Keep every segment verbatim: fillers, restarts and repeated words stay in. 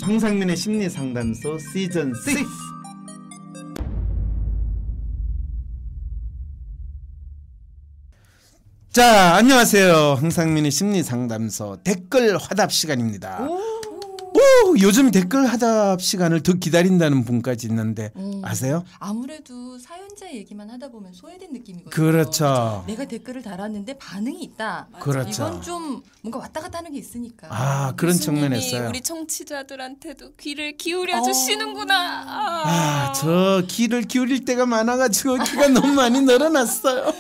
홍상민의 심리상담소 시즌 육. 자, 안녕하세요. 홍상민의 심리상담소 댓글 화답 시간입니다. 오, 요즘 댓글 화답 시간을 더 기다린다는 분까지 있는데 음, 아세요? 아무래도 사연자 얘기만 하다 보면 소외된 느낌이거든요. 그렇죠. 내가 댓글을 달았는데 반응이 있다. 그렇죠. 이건 좀 뭔가 왔다 갔다 하는 게 있으니까. 아, 그런 측면에서요. 우리 청취자들한테도 귀를 기울여 어... 주시는구나. 아, 아, 저 귀를 기울일 때가 많아가지고 귀가 너무 많이 늘어났어요.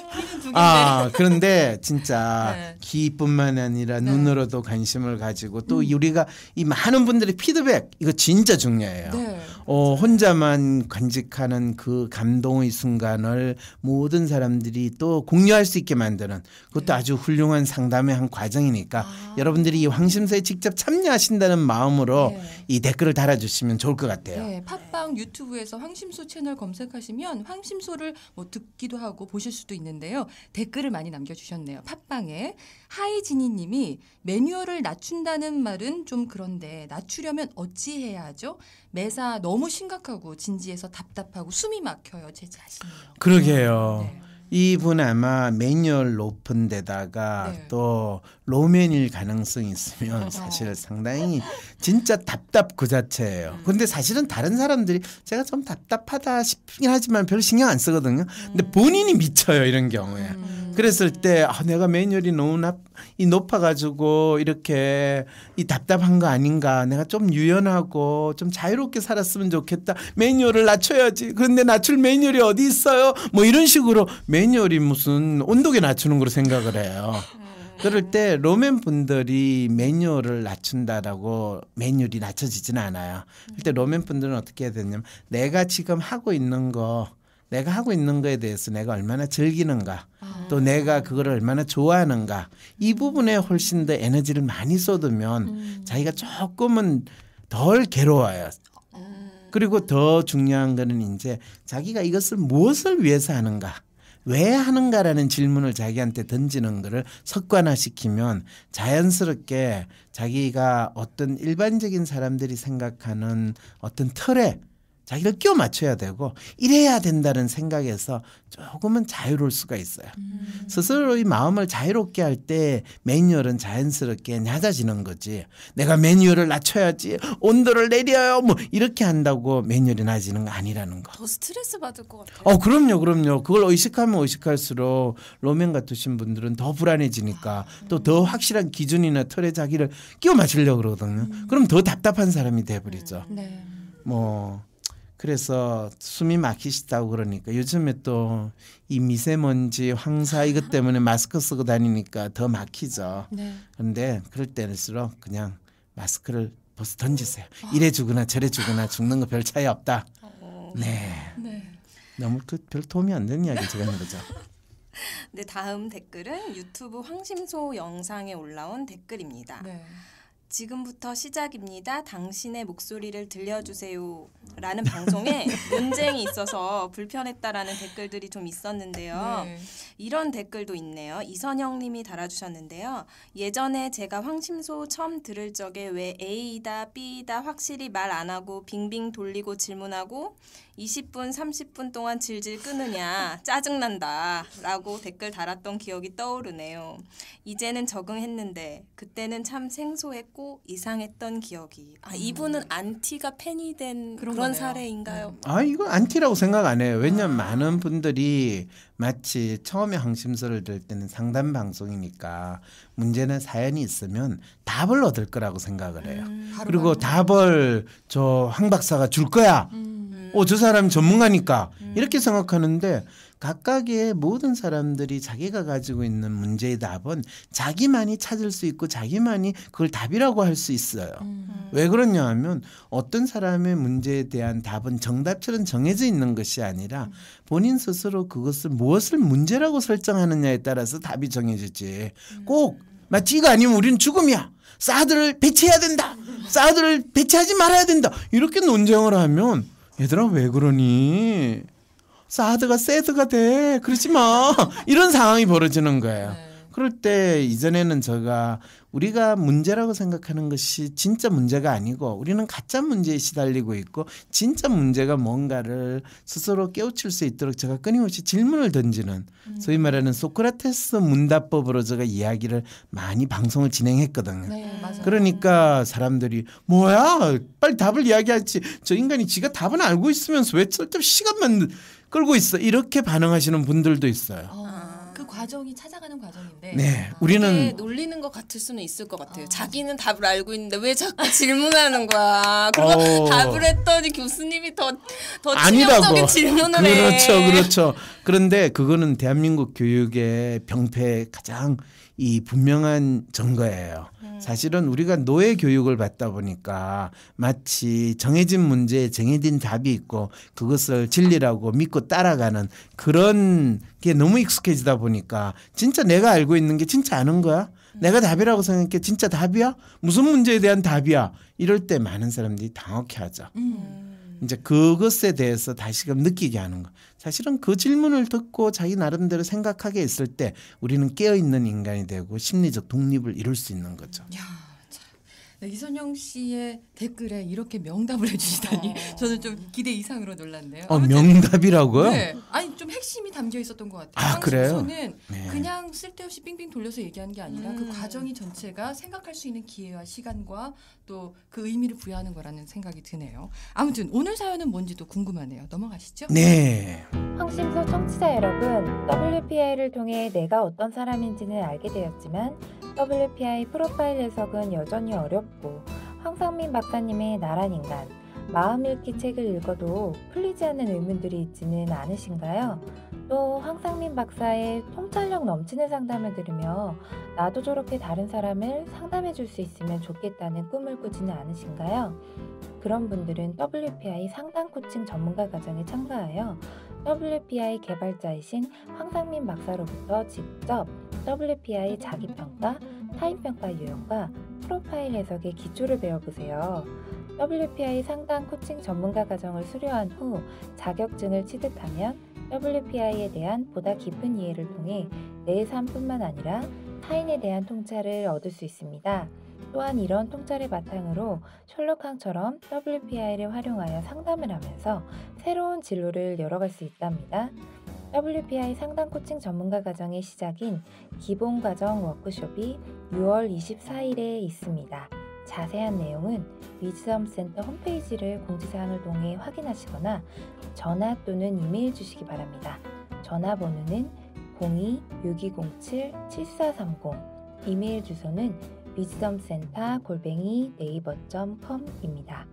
아, 그런데 진짜 네. 귀뿐만 아니라 네. 눈으로도 관심을 가지고 또 음. 우리가 이 많은 분들의 피드백 이거 진짜 중요해요. 네. 어, 혼자만 간직하는 그 감동의 순간을 모든 사람들이 또 공유할 수 있게 만드는 그것도 네. 아주 훌륭한 상담의 한 과정이니까 아. 여러분들이 이 황심소에 직접 참여하신다는 마음으로 네. 이 댓글을 달아주시면 좋을 것 같아요. 네, 팟빵 유튜브에서 황심소 채널 검색하시면 황심소를 뭐 듣기도 하고 보실 수도 있는데요. 댓글을 많이 남겨주셨네요. 팟빵에 하이지니님이 매뉴얼을 낮춘다는 말은 좀 그런데 낮추려면 어찌 해야 하죠? 매사 너무 심각하고 진지해서 답답하고 숨이 막혀요. 제 자신이요. 그러게요. 네. 이분 아마 매뉴얼 높은 데다가 네. 또 로맨일 가능성이 있으면 사실 상당히 진짜 답답 그 자체예요. 근데 사실은 다른 사람들이 제가 좀 답답하다 싶긴 하지만 별로 신경 안 쓰거든요. 근데 본인이 미쳐요, 이런 경우에. 음. 그랬을 때 아, 내가 매뉴얼이 너무 나, 이 높아가지고 이렇게 이 답답한 거 아닌가. 내가 좀 유연하고 좀 자유롭게 살았으면 좋겠다. 매뉴얼을 낮춰야지. 그런데 낮출 매뉴얼이 어디 있어요? 뭐 이런 식으로 매뉴얼이 무슨 온도계 낮추는 거로 생각을 해요. 그럴 때 로맨 분들이 매뉴얼을 낮춘다라고 매뉴얼이 낮춰지지는 않아요. 그때 로맨 분들은 어떻게 해야 되냐면 내가 지금 하고 있는 거 내가 하고 있는 거에 대해서 내가 얼마나 즐기는가 아. 또 내가 그걸 얼마나 좋아하는가 이 부분에 훨씬 더 에너지를 많이 쏟으면 음. 자기가 조금은 덜 괴로워요. 음. 그리고 더 중요한 거는 이제 자기가 이것을 무엇을 위해서 하는가 왜 하는가라는 질문을 자기한테 던지는 거를 습관화시키면 자연스럽게 자기가 어떤 일반적인 사람들이 생각하는 어떤 틀에 자기를 끼워 맞춰야 되고 이래야 된다는 생각에서 조금은 자유로울 수가 있어요. 음. 스스로의 마음을 자유롭게 할 때 매뉴얼은 자연스럽게 낮아지는 거지. 내가 매뉴얼을 낮춰야지 온도를 내려요 뭐 이렇게 한다고 매뉴얼이 낮아지는 거 아니라는 거. 더 스트레스 받을 것 같아요. 어, 그럼요. 그럼요. 그걸 의식하면 의식할수록 로맨 같으신 분들은 더 불안해지니까 음. 또 더 확실한 기준이나 틀에 자기를 끼워 맞추려고 그러거든요. 음. 그럼 더 답답한 사람이 돼버리죠. 음. 네. 뭐 그래서 숨이 막히시다고 그러니까 요즘에 또 이 미세먼지 황사 이것 때문에 마스크 쓰고 다니니까 더 막히죠. 네. 그런데 그럴 때일수록 그냥 마스크를 벗어 던지세요. 어. 이래 주거나 저래 주거나 죽는 거 별 차이 없다. 어. 네. 네. 너무 그 별 도움이 안 되는 이야기 제가 하는 거죠. 네, 다음 댓글은 유튜브 황심소 영상에 올라온 댓글입니다. 네. 지금부터 시작입니다. 당신의 목소리를 들려주세요. 라는 방송에 논쟁이 있어서 불편했다라는 댓글들이 좀 있었는데요. 네. 이런 댓글도 있네요. 이선영 님이 달아주셨는데요. 예전에 제가 황심소 처음 들을 적에 왜 A이다 B이다 확실히 말 안 하고 빙빙 돌리고 질문하고 이십 분 삼십 분 동안 질질 끄느냐 짜증난다 라고 댓글 달았던 기억이 떠오르네요. 이제는 적응했는데 그때는 참 생소했고 이상했던 기억이. 아, 이분은 안티가 팬이 된 그런, 그런 사례인가요? 아, 이거 안티라고 생각 안 해요. 왜냐하면 아. 많은 분들이 마치 처음에 황심소를 들 때는 상담 방송이니까 문제는 사연이 있으면 답을 얻을 거라고 생각을 해요. 음, 그리고 답을 저 황 박사가 줄 거야. 음. 어, 저 사람 전문가니까 음. 이렇게 생각하는데 각각의 모든 사람들이 자기가 가지고 있는 문제의 답은 자기만이 찾을 수 있고 자기만이 그걸 답이라고 할 수 있어요. 음. 왜 그러냐 하면 어떤 사람의 문제에 대한 답은 정답처럼 정해져 있는 것이 아니라 본인 스스로 그것을 무엇을 문제라고 설정하느냐에 따라서 답이 정해지지. 꼭 마치 이거 아니면 우리는 죽음이야. 사드를 배치해야 된다. 사드를 배치하지 말아야 된다. 이렇게 논쟁을 하면 얘들아 왜 그러니? 사드가 새드가 돼. 그러지 마. 이런 상황이 벌어지는 거예요. 네. 그럴 때 이전에는 제가 우리가 문제라고 생각하는 것이 진짜 문제가 아니고 우리는 가짜 문제에 시달리고 있고 진짜 문제가 뭔가를 스스로 깨우칠 수 있도록 제가 끊임없이 질문을 던지는 음. 소위 말하는 소크라테스 문답법으로 제가 이야기를 많이 방송을 진행했거든요. 네, 맞아요. 그러니까 사람들이 뭐야 빨리 답을 이야기하지 저 인간이 지가 답은 알고 있으면서 왜 쓸데없이 시간만 끌고 있어 이렇게 반응하시는 분들도 있어요. 어. 그 과정이 찾아가는 과정인데 네, 우리는 놀리는 것 같을 수는 있을 것 같아요. 어. 자기는 답을 알고 있는데 왜 자꾸 질문하는 거야. 그리고 어. 답을 했더니 교수님이 더, 더 치명적인 질문을 그렇죠, 해. 그렇죠, 그렇죠. 그런데 그거는 대한민국 교육의 병폐의 가장 이 분명한 증거예요. 음. 사실은 우리가 노예 교육을 받다 보니까 마치 정해진 문제에 정해진 답이 있고 그것을 진리라고 믿고 따라가는 그런 게 너무 익숙해지다 보니까 진짜 내가 알고 있는 게 진짜 아는 거야? 음. 내가 답이라고 생각해 진짜 답이야? 무슨 문제에 대한 답이야? 이럴 때 많은 사람들이 당혹해하죠. 음. 이제 그것에 대해서 다시금 느끼게 하는 거. 사실은 그 질문을 듣고 자기 나름대로 생각하게 했을 때 우리는 깨어있는 인간이 되고 심리적 독립을 이룰 수 있는 거죠. 야, 참. 네, 이선영 씨의 댓글에 이렇게 명답을 해주시다니 어. 저는 좀 기대 이상으로 놀랐네요. 어, 명답이라고요? 네. 아니 좀 핵심이 담겨 있었던 것 같아요. 아, 그래요? 는 네. 그냥 쓸데없이 빙빙 돌려서 얘기하는 게 아니라 음. 그 과정이 전체가 생각할 수 있는 기회와 시간과 또 그 의미를 부여하는 거라는 생각이 드네요. 아무튼 오늘 사연은 뭔지도 궁금하네요. 넘어가시죠. 네. 황심소 청취자 여러분, 더블유피아이를 통해 내가 어떤 사람인지는 알게 되었지만 더블유피아이 프로파일 해석은 여전히 어렵고 황상민 박사님의 나란 인간, 마음 읽기 책을 읽어도 풀리지 않는 의문들이 있지는 않으신가요? 또 황상민 박사의 통찰력 넘치는 상담을 들으며 나도 저렇게 다른 사람을 상담해 줄 수 있으면 좋겠다는 꿈을 꾸지는 않으신가요? 그런 분들은 더블유피아이 상담 코칭 전문가 과정에 참가하여 더블유피아이 개발자이신 황상민 박사로부터 직접 더블유피아이 자기평가, 타인평가 유형과 프로파일 해석의 기초를 배워보세요. 더블유피아이 상담 코칭 전문가 과정을 수료한 후 자격증을 취득하면 더블유피아이에 대한 보다 깊은 이해를 통해 내 삶뿐만 아니라 타인에 대한 통찰을 얻을 수 있습니다. 또한 이런 통찰을 바탕으로 셜록항처럼 더블유피아이를 활용하여 상담을 하면서 새로운 진로를 열어갈 수 있답니다. 더블유피아이 상담 코칭 전문가 과정의 시작인 기본 과정 워크숍이 유월 이십사일에 있습니다. 자세한 내용은 위즈덤 센터 홈페이지를 공지사항을 통해 확인하시거나 전화 또는 이메일 주시기 바랍니다. 전화번호는 공이 육이공칠 칠사삼공, 이메일 주소는 위즈덤센터 골뱅이 네이버 닷 컴입니다.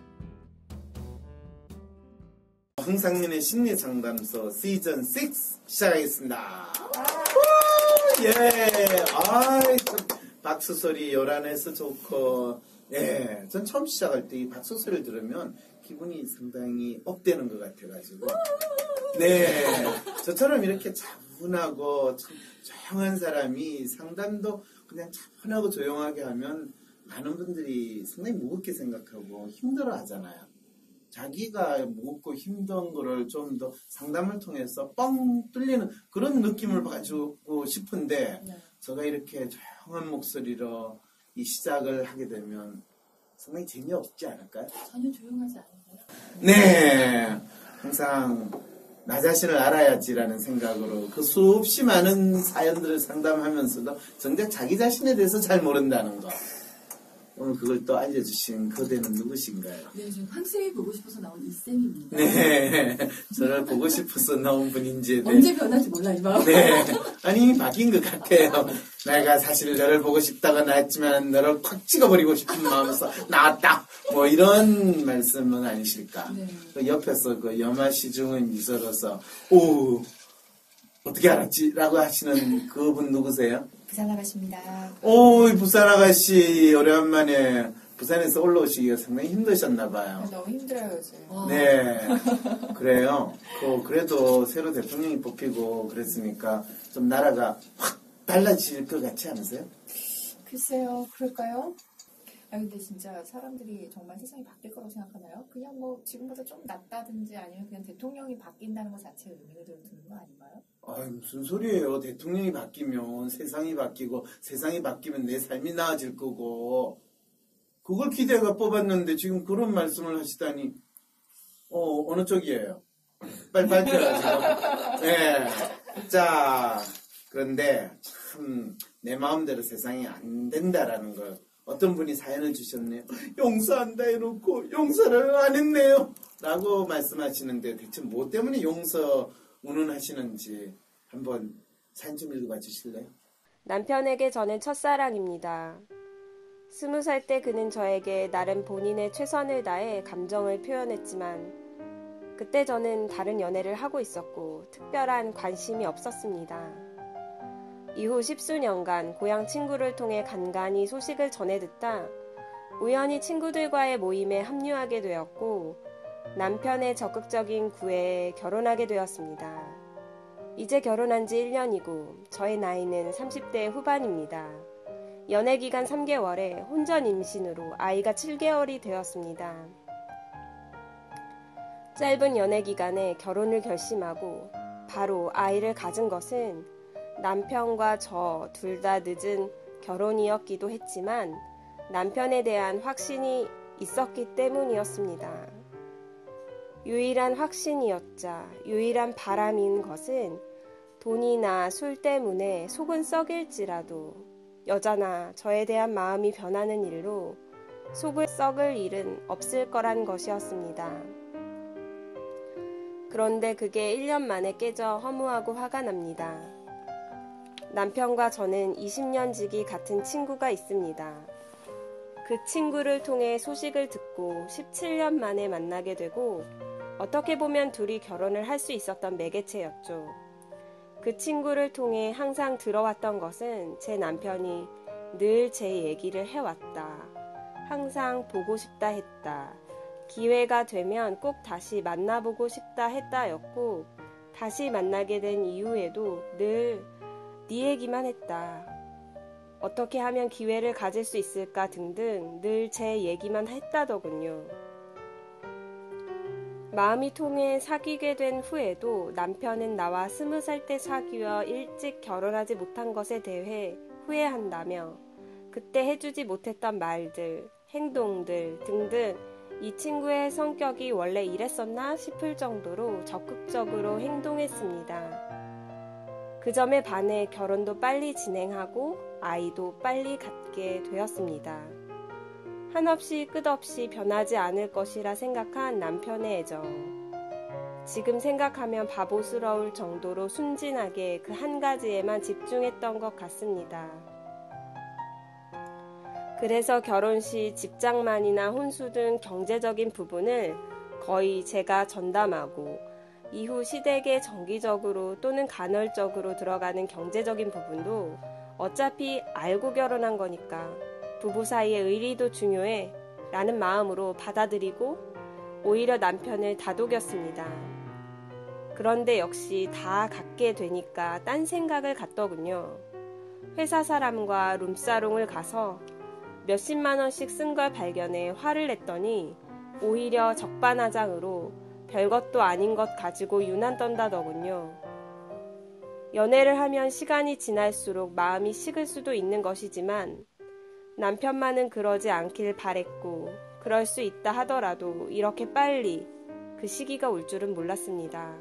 황상민의 심리상담소 시즌 육 시작하겠습니다. 예, 아이, 박수 소리 요란해서 좋고, 예, 전 처음 시작할 때 이 박수 소리를 들으면 기분이 상당히 업되는 것 같아가지고, 네, 저처럼 이렇게 차분하고 참 조용한 사람이 상담도 그냥 차분하고 조용하게 하면 많은 분들이 상당히 무겁게 생각하고 힘들어 하잖아요. 자기가 무겁고 힘든 거를 좀 더 상담을 통해서 뻥 뚫리는 그런 느낌을 가지고 싶은데, 네. 제가 이렇게 조용한 목소리로 이 시작을 하게 되면 상당히 재미없지 않을까요? 전혀 조용하지 않은데요? 네. 항상 나 자신을 알아야지라는 생각으로 그 수없이 많은 사연들을 상담하면서도 정작 자기 자신에 대해서 잘 모른다는 거. 오늘 그걸 또 알려주신 그대는 누구신가요? 네, 저는 황쌤이 보고 싶어서 나온 이쌤입니다. 네, 저를 보고 싶어서 나온 분인지에 대해 언제 변할지 몰라 이 마음. 네, 아니 이미 바뀐 것 같아요. 내가 사실 너를 보고 싶다가 나왔지만 너를 콱 찍어버리고 싶은 마음에서 나왔다. 뭐 이런 말씀은 아니실까? 네. 그 옆에서 그 염화시중의 미소로서 오 어떻게 알았지? 라고 하시는 그분 누구세요? 부산 아가씨입니다. 오, 부산 아가씨 오랜만에 부산에서 올라오시기가 상당히 힘드셨나 봐요. 너무 힘들어요 요즘. 네, 그래요. 그 그래도 새로 대통령이 뽑히고 그랬으니까 좀 나라가 확 달라질 것 같지 않으세요? 글쎄요, 그럴까요? 아 근데 진짜 사람들이 정말 세상이 바뀔 거라고 생각하나요? 그냥 뭐 지금보다 좀 낫다든지 아니면 그냥 대통령이 바뀐다는 것 자체에 의미가 두는 거 아닌가요? 아 무슨 소리예요. 대통령이 바뀌면 세상이 바뀌고 세상이 바뀌면 내 삶이 나아질 거고 그걸 기대가 뽑았는데 지금 그런 말씀을 하시다니 어 어느 쪽이에요? 빨리 발표하시고. 네. 자 그런데 참 내 마음대로 세상이 안 된다라는 걸 어떤 분이 사연을 주셨네요. 용서한다 해놓고 용서를 안 했네요. 라고 말씀하시는데 대체 뭐 때문에 용서 운운하시는지 한번 사연 좀 읽어봐 주실래요? 남편에게 저는 첫사랑입니다. 스무 살 때 그는 저에게 나름 본인의 최선을 다해 감정을 표현했지만 그때 저는 다른 연애를 하고 있었고 특별한 관심이 없었습니다. 이후 십수년간 고향 친구를 통해 간간히 소식을 전해 듣다 우연히 친구들과의 모임에 합류하게 되었고 남편의 적극적인 구애에 결혼하게 되었습니다. 이제 결혼한 지 일 년이고 저의 나이는 삼십 대 후반입니다. 연애기간 삼 개월에 혼전 임신으로 아이가 칠 개월이 되었습니다. 짧은 연애기간에 결혼을 결심하고 바로 아이를 가진 것은 남편과 저 둘 다 늦은 결혼이었기도 했지만 남편에 대한 확신이 있었기 때문이었습니다. 유일한 확신이었자 유일한 바람인 것은 돈이나 술 때문에 속은 썩일지라도 여자나 저에 대한 마음이 변하는 일로 속을 썩을 일은 없을 거란 것이었습니다. 그런데 그게 일 년 만에 깨져 허무하고 화가 납니다. 남편과 저는 이십 년 지기 같은 친구가 있습니다. 그 친구를 통해 소식을 듣고 십칠 년 만에 만나게 되고 어떻게 보면 둘이 결혼을 할 수 있었던 매개체였죠. 그 친구를 통해 항상 들어왔던 것은 제 남편이 늘 제 얘기를 해왔다. 항상 보고 싶다 했다. 기회가 되면 꼭 다시 만나보고 싶다 했다였고 다시 만나게 된 이후에도 늘 네 얘기만 했다. 어떻게 하면 기회를 가질 수 있을까 등등 늘 제 얘기만 했다더군요. 마음이 통해 사귀게 된 후에도 남편은 나와 스무 살 때 사귀어 일찍 결혼하지 못한 것에 대해 후회한다며 그때 해주지 못했던 말들, 행동들 등등 이 친구의 성격이 원래 이랬었나 싶을 정도로 적극적으로 행동했습니다. 그 점에 반해 결혼도 빨리 진행하고 아이도 빨리 갖게 되었습니다. 한없이 끝없이 변하지 않을 것이라 생각한 남편의 애정. 지금 생각하면 바보스러울 정도로 순진하게 그 한 가지에만 집중했던 것 같습니다. 그래서 결혼 시 집장만이나 혼수 등 경제적인 부분을 거의 제가 전담하고 이후 시댁에 정기적으로 또는 간헐적으로 들어가는 경제적인 부분도 어차피 알고 결혼한 거니까 부부 사이의 의리도 중요해 라는 마음으로 받아들이고 오히려 남편을 다독였습니다. 그런데 역시 다 갖게 되니까 딴 생각을 갖더군요. 회사 사람과 룸사롱을 가서 몇십만 원씩 쓴 걸 발견해 화를 냈더니 오히려 적반하장으로 별것도 아닌 것 가지고 유난 떤다더군요. 연애를 하면 시간이 지날수록 마음이 식을 수도 있는 것이지만 남편만은 그러지 않길 바랬고 그럴 수 있다 하더라도 이렇게 빨리 그 시기가 올 줄은 몰랐습니다.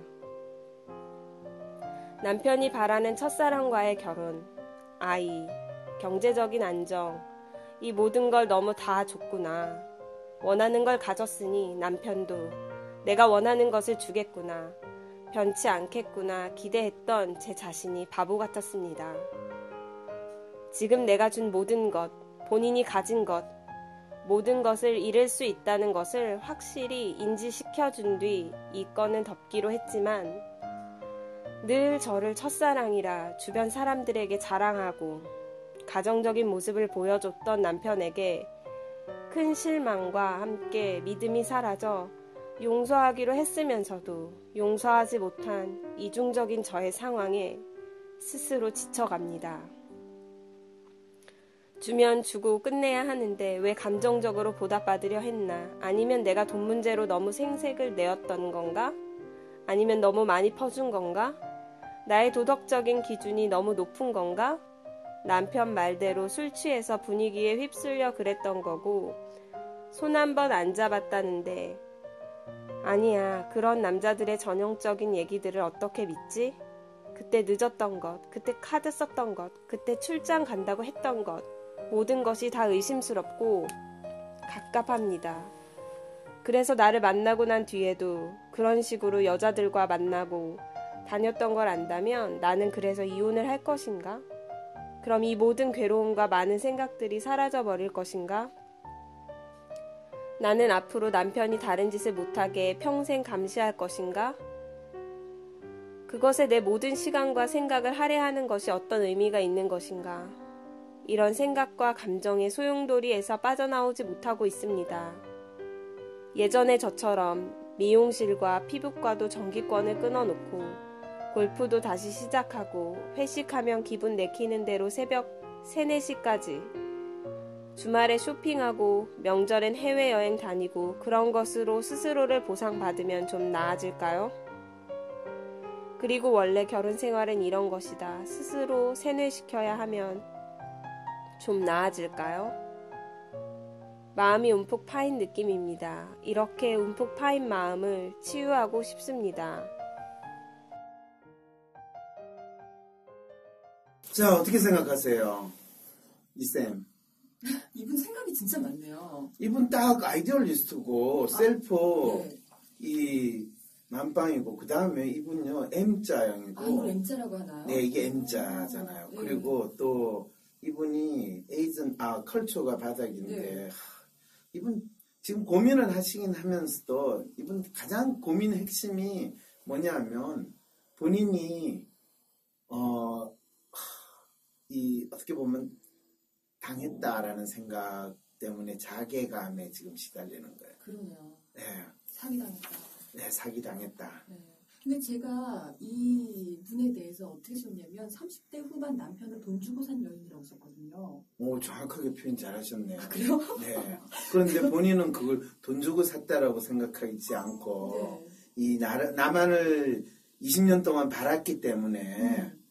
남편이 바라는 첫사랑과의 결혼, 아이, 경제적인 안정, 이 모든 걸 너무 다 줬구나. 원하는 걸 가졌으니 남편도 내가 원하는 것을 주겠구나. 변치 않겠구나 기대했던 제 자신이 바보 같았습니다. 지금 내가 준 모든 것, 본인이 가진 것, 모든 것을 잃을 수 있다는 것을 확실히 인지시켜준 뒤 이 건은 덮기로 했지만 늘 저를 첫사랑이라 주변 사람들에게 자랑하고 가정적인 모습을 보여줬던 남편에게 큰 실망과 함께 믿음이 사라져 용서하기로 했으면서도 용서하지 못한 이중적인 저의 상황에 스스로 지쳐갑니다. 주면 주고 끝내야 하는데 왜 감정적으로 보답받으려 했나? 아니면 내가 돈 문제로 너무 생색을 내었던 건가? 아니면 너무 많이 퍼준 건가? 나의 도덕적인 기준이 너무 높은 건가? 남편 말대로 술 취해서 분위기에 휩쓸려 그랬던 거고 손 한 번 안 잡았다는데 아니야, 그런 남자들의 전형적인 얘기들을 어떻게 믿지? 그때 늦었던 것, 그때 카드 썼던 것, 그때 출장 간다고 했던 것 모든 것이 다 의심스럽고 갑갑합니다. 그래서 나를 만나고 난 뒤에도 그런 식으로 여자들과 만나고 다녔던 걸 안다면 나는 그래서 이혼을 할 것인가? 그럼 이 모든 괴로움과 많은 생각들이 사라져 버릴 것인가? 나는 앞으로 남편이 다른 짓을 못하게 평생 감시할 것인가? 그것에 내 모든 시간과 생각을 할애하는 것이 어떤 의미가 있는 것인가? 이런 생각과 감정의 소용돌이에서 빠져나오지 못하고 있습니다. 예전에 저처럼 미용실과 피부과도 정기권을 끊어놓고 골프도 다시 시작하고 회식하면 기분 내키는 대로 새벽 세, 네 시까지 주말에 쇼핑하고 명절엔 해외여행 다니고 그런 것으로 스스로를 보상받으면 좀 나아질까요? 그리고 원래 결혼 생활은 이런 것이다. 스스로 세뇌시켜야 하면 좀 나아질까요? 마음이 움푹 파인 느낌입니다. 이렇게 움푹 파인 마음을 치유하고 싶습니다. 자, 어떻게 생각하세요? 이쌤. 이분 생각이 진짜 많네요. 이분 딱 아이디얼리스트고, 아, 셀프, 네. 이, 만빵이고, 그 다음에 이분요, M자형이고. 아, 이걸 M자라고 하나요? 네, 이게 M자잖아요. 아, 네. 그리고 또, 이분이 에이전, 아, 컬처가 바닥인데, 네. 하, 이분 지금 고민을 하시긴 하면서도, 이분 가장 고민의 핵심이 뭐냐면, 본인이, 어, 하, 이, 어떻게 보면, 당했다라는 생각 때문에 자괴감에 지금 시달리는 거예요. 그러네요. 네. 사기당했다. 네, 사기당했다. 네. 근데 제가 이 분에 대해서 어떻게 썼냐면 삼십 대 후반 남편을 돈 주고 산 여인이라고 썼거든요. 오, 정확하게 표현 잘하셨네요. 아, 그래요? 네. 그런데 본인은 그걸 돈 주고 샀다라고 생각하지 않고 네. 이 나, 나만을 이십 년 동안 바랐기 때문에 음.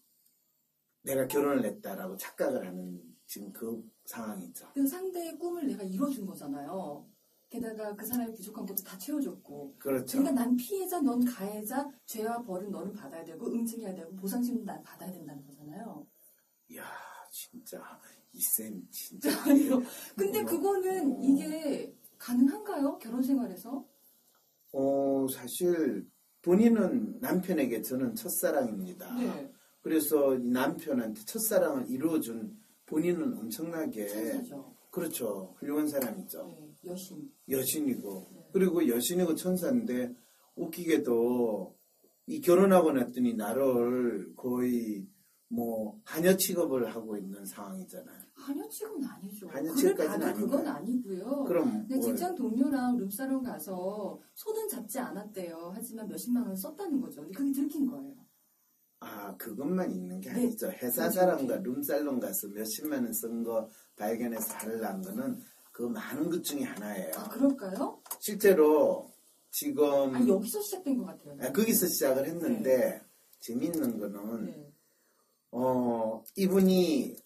내가 결혼을 했다라고 착각을 하는 지금 그 상황이죠. 그 상대의 꿈을 내가 이뤄준 거잖아요. 게다가 그 사람이 부족한 것도 다 채워줬고. 그렇죠. 그러니까 난 피해자, 넌 가해자, 죄와 벌은 너는 받아야 되고 응징해야 되고 보상심은 난 받아야 된다는 거잖아요. 이야, 진짜 이쌤 진짜. 아니요. 근데 어, 그거는 어. 이게 가능한가요? 결혼 생활에서? 어, 사실 본인은 남편에게 저는 첫사랑입니다. 네. 그래서 이 남편한테 첫사랑을 이루어준 본인은 엄청나게 천사죠. 그렇죠. 훌륭한 사람이죠. 네, 여신. 여신이고 네. 그리고 여신이고 천사인데 웃기게도 이 결혼하고 났더니 나를 거의 뭐 하녀 취급을 하고 있는 상황이잖아요. 하녀 취급은 아니죠. 하녀 그를 취급까지는 받아 그건 아닌가요? 아니고요. 그럼 근데 직장 동료랑 룸사롱 가서 손은 잡지 않았대요. 하지만 몇십만 원 썼다는 거죠. 근데 그게 들킨 거예요. 아, 그것만 있는 게 네. 아니죠. 회사 사람과 룸살롱 가서 몇십만 원 쓴 거 발견해서 달라는 거는 그 많은 것 중에 하나예요. 아, 그럴까요? 실제로 지금 아니, 여기서 시작된 것 같아요. 아, 거기서 시작을 했는데 네. 재밌는 거는 네. 어 이분이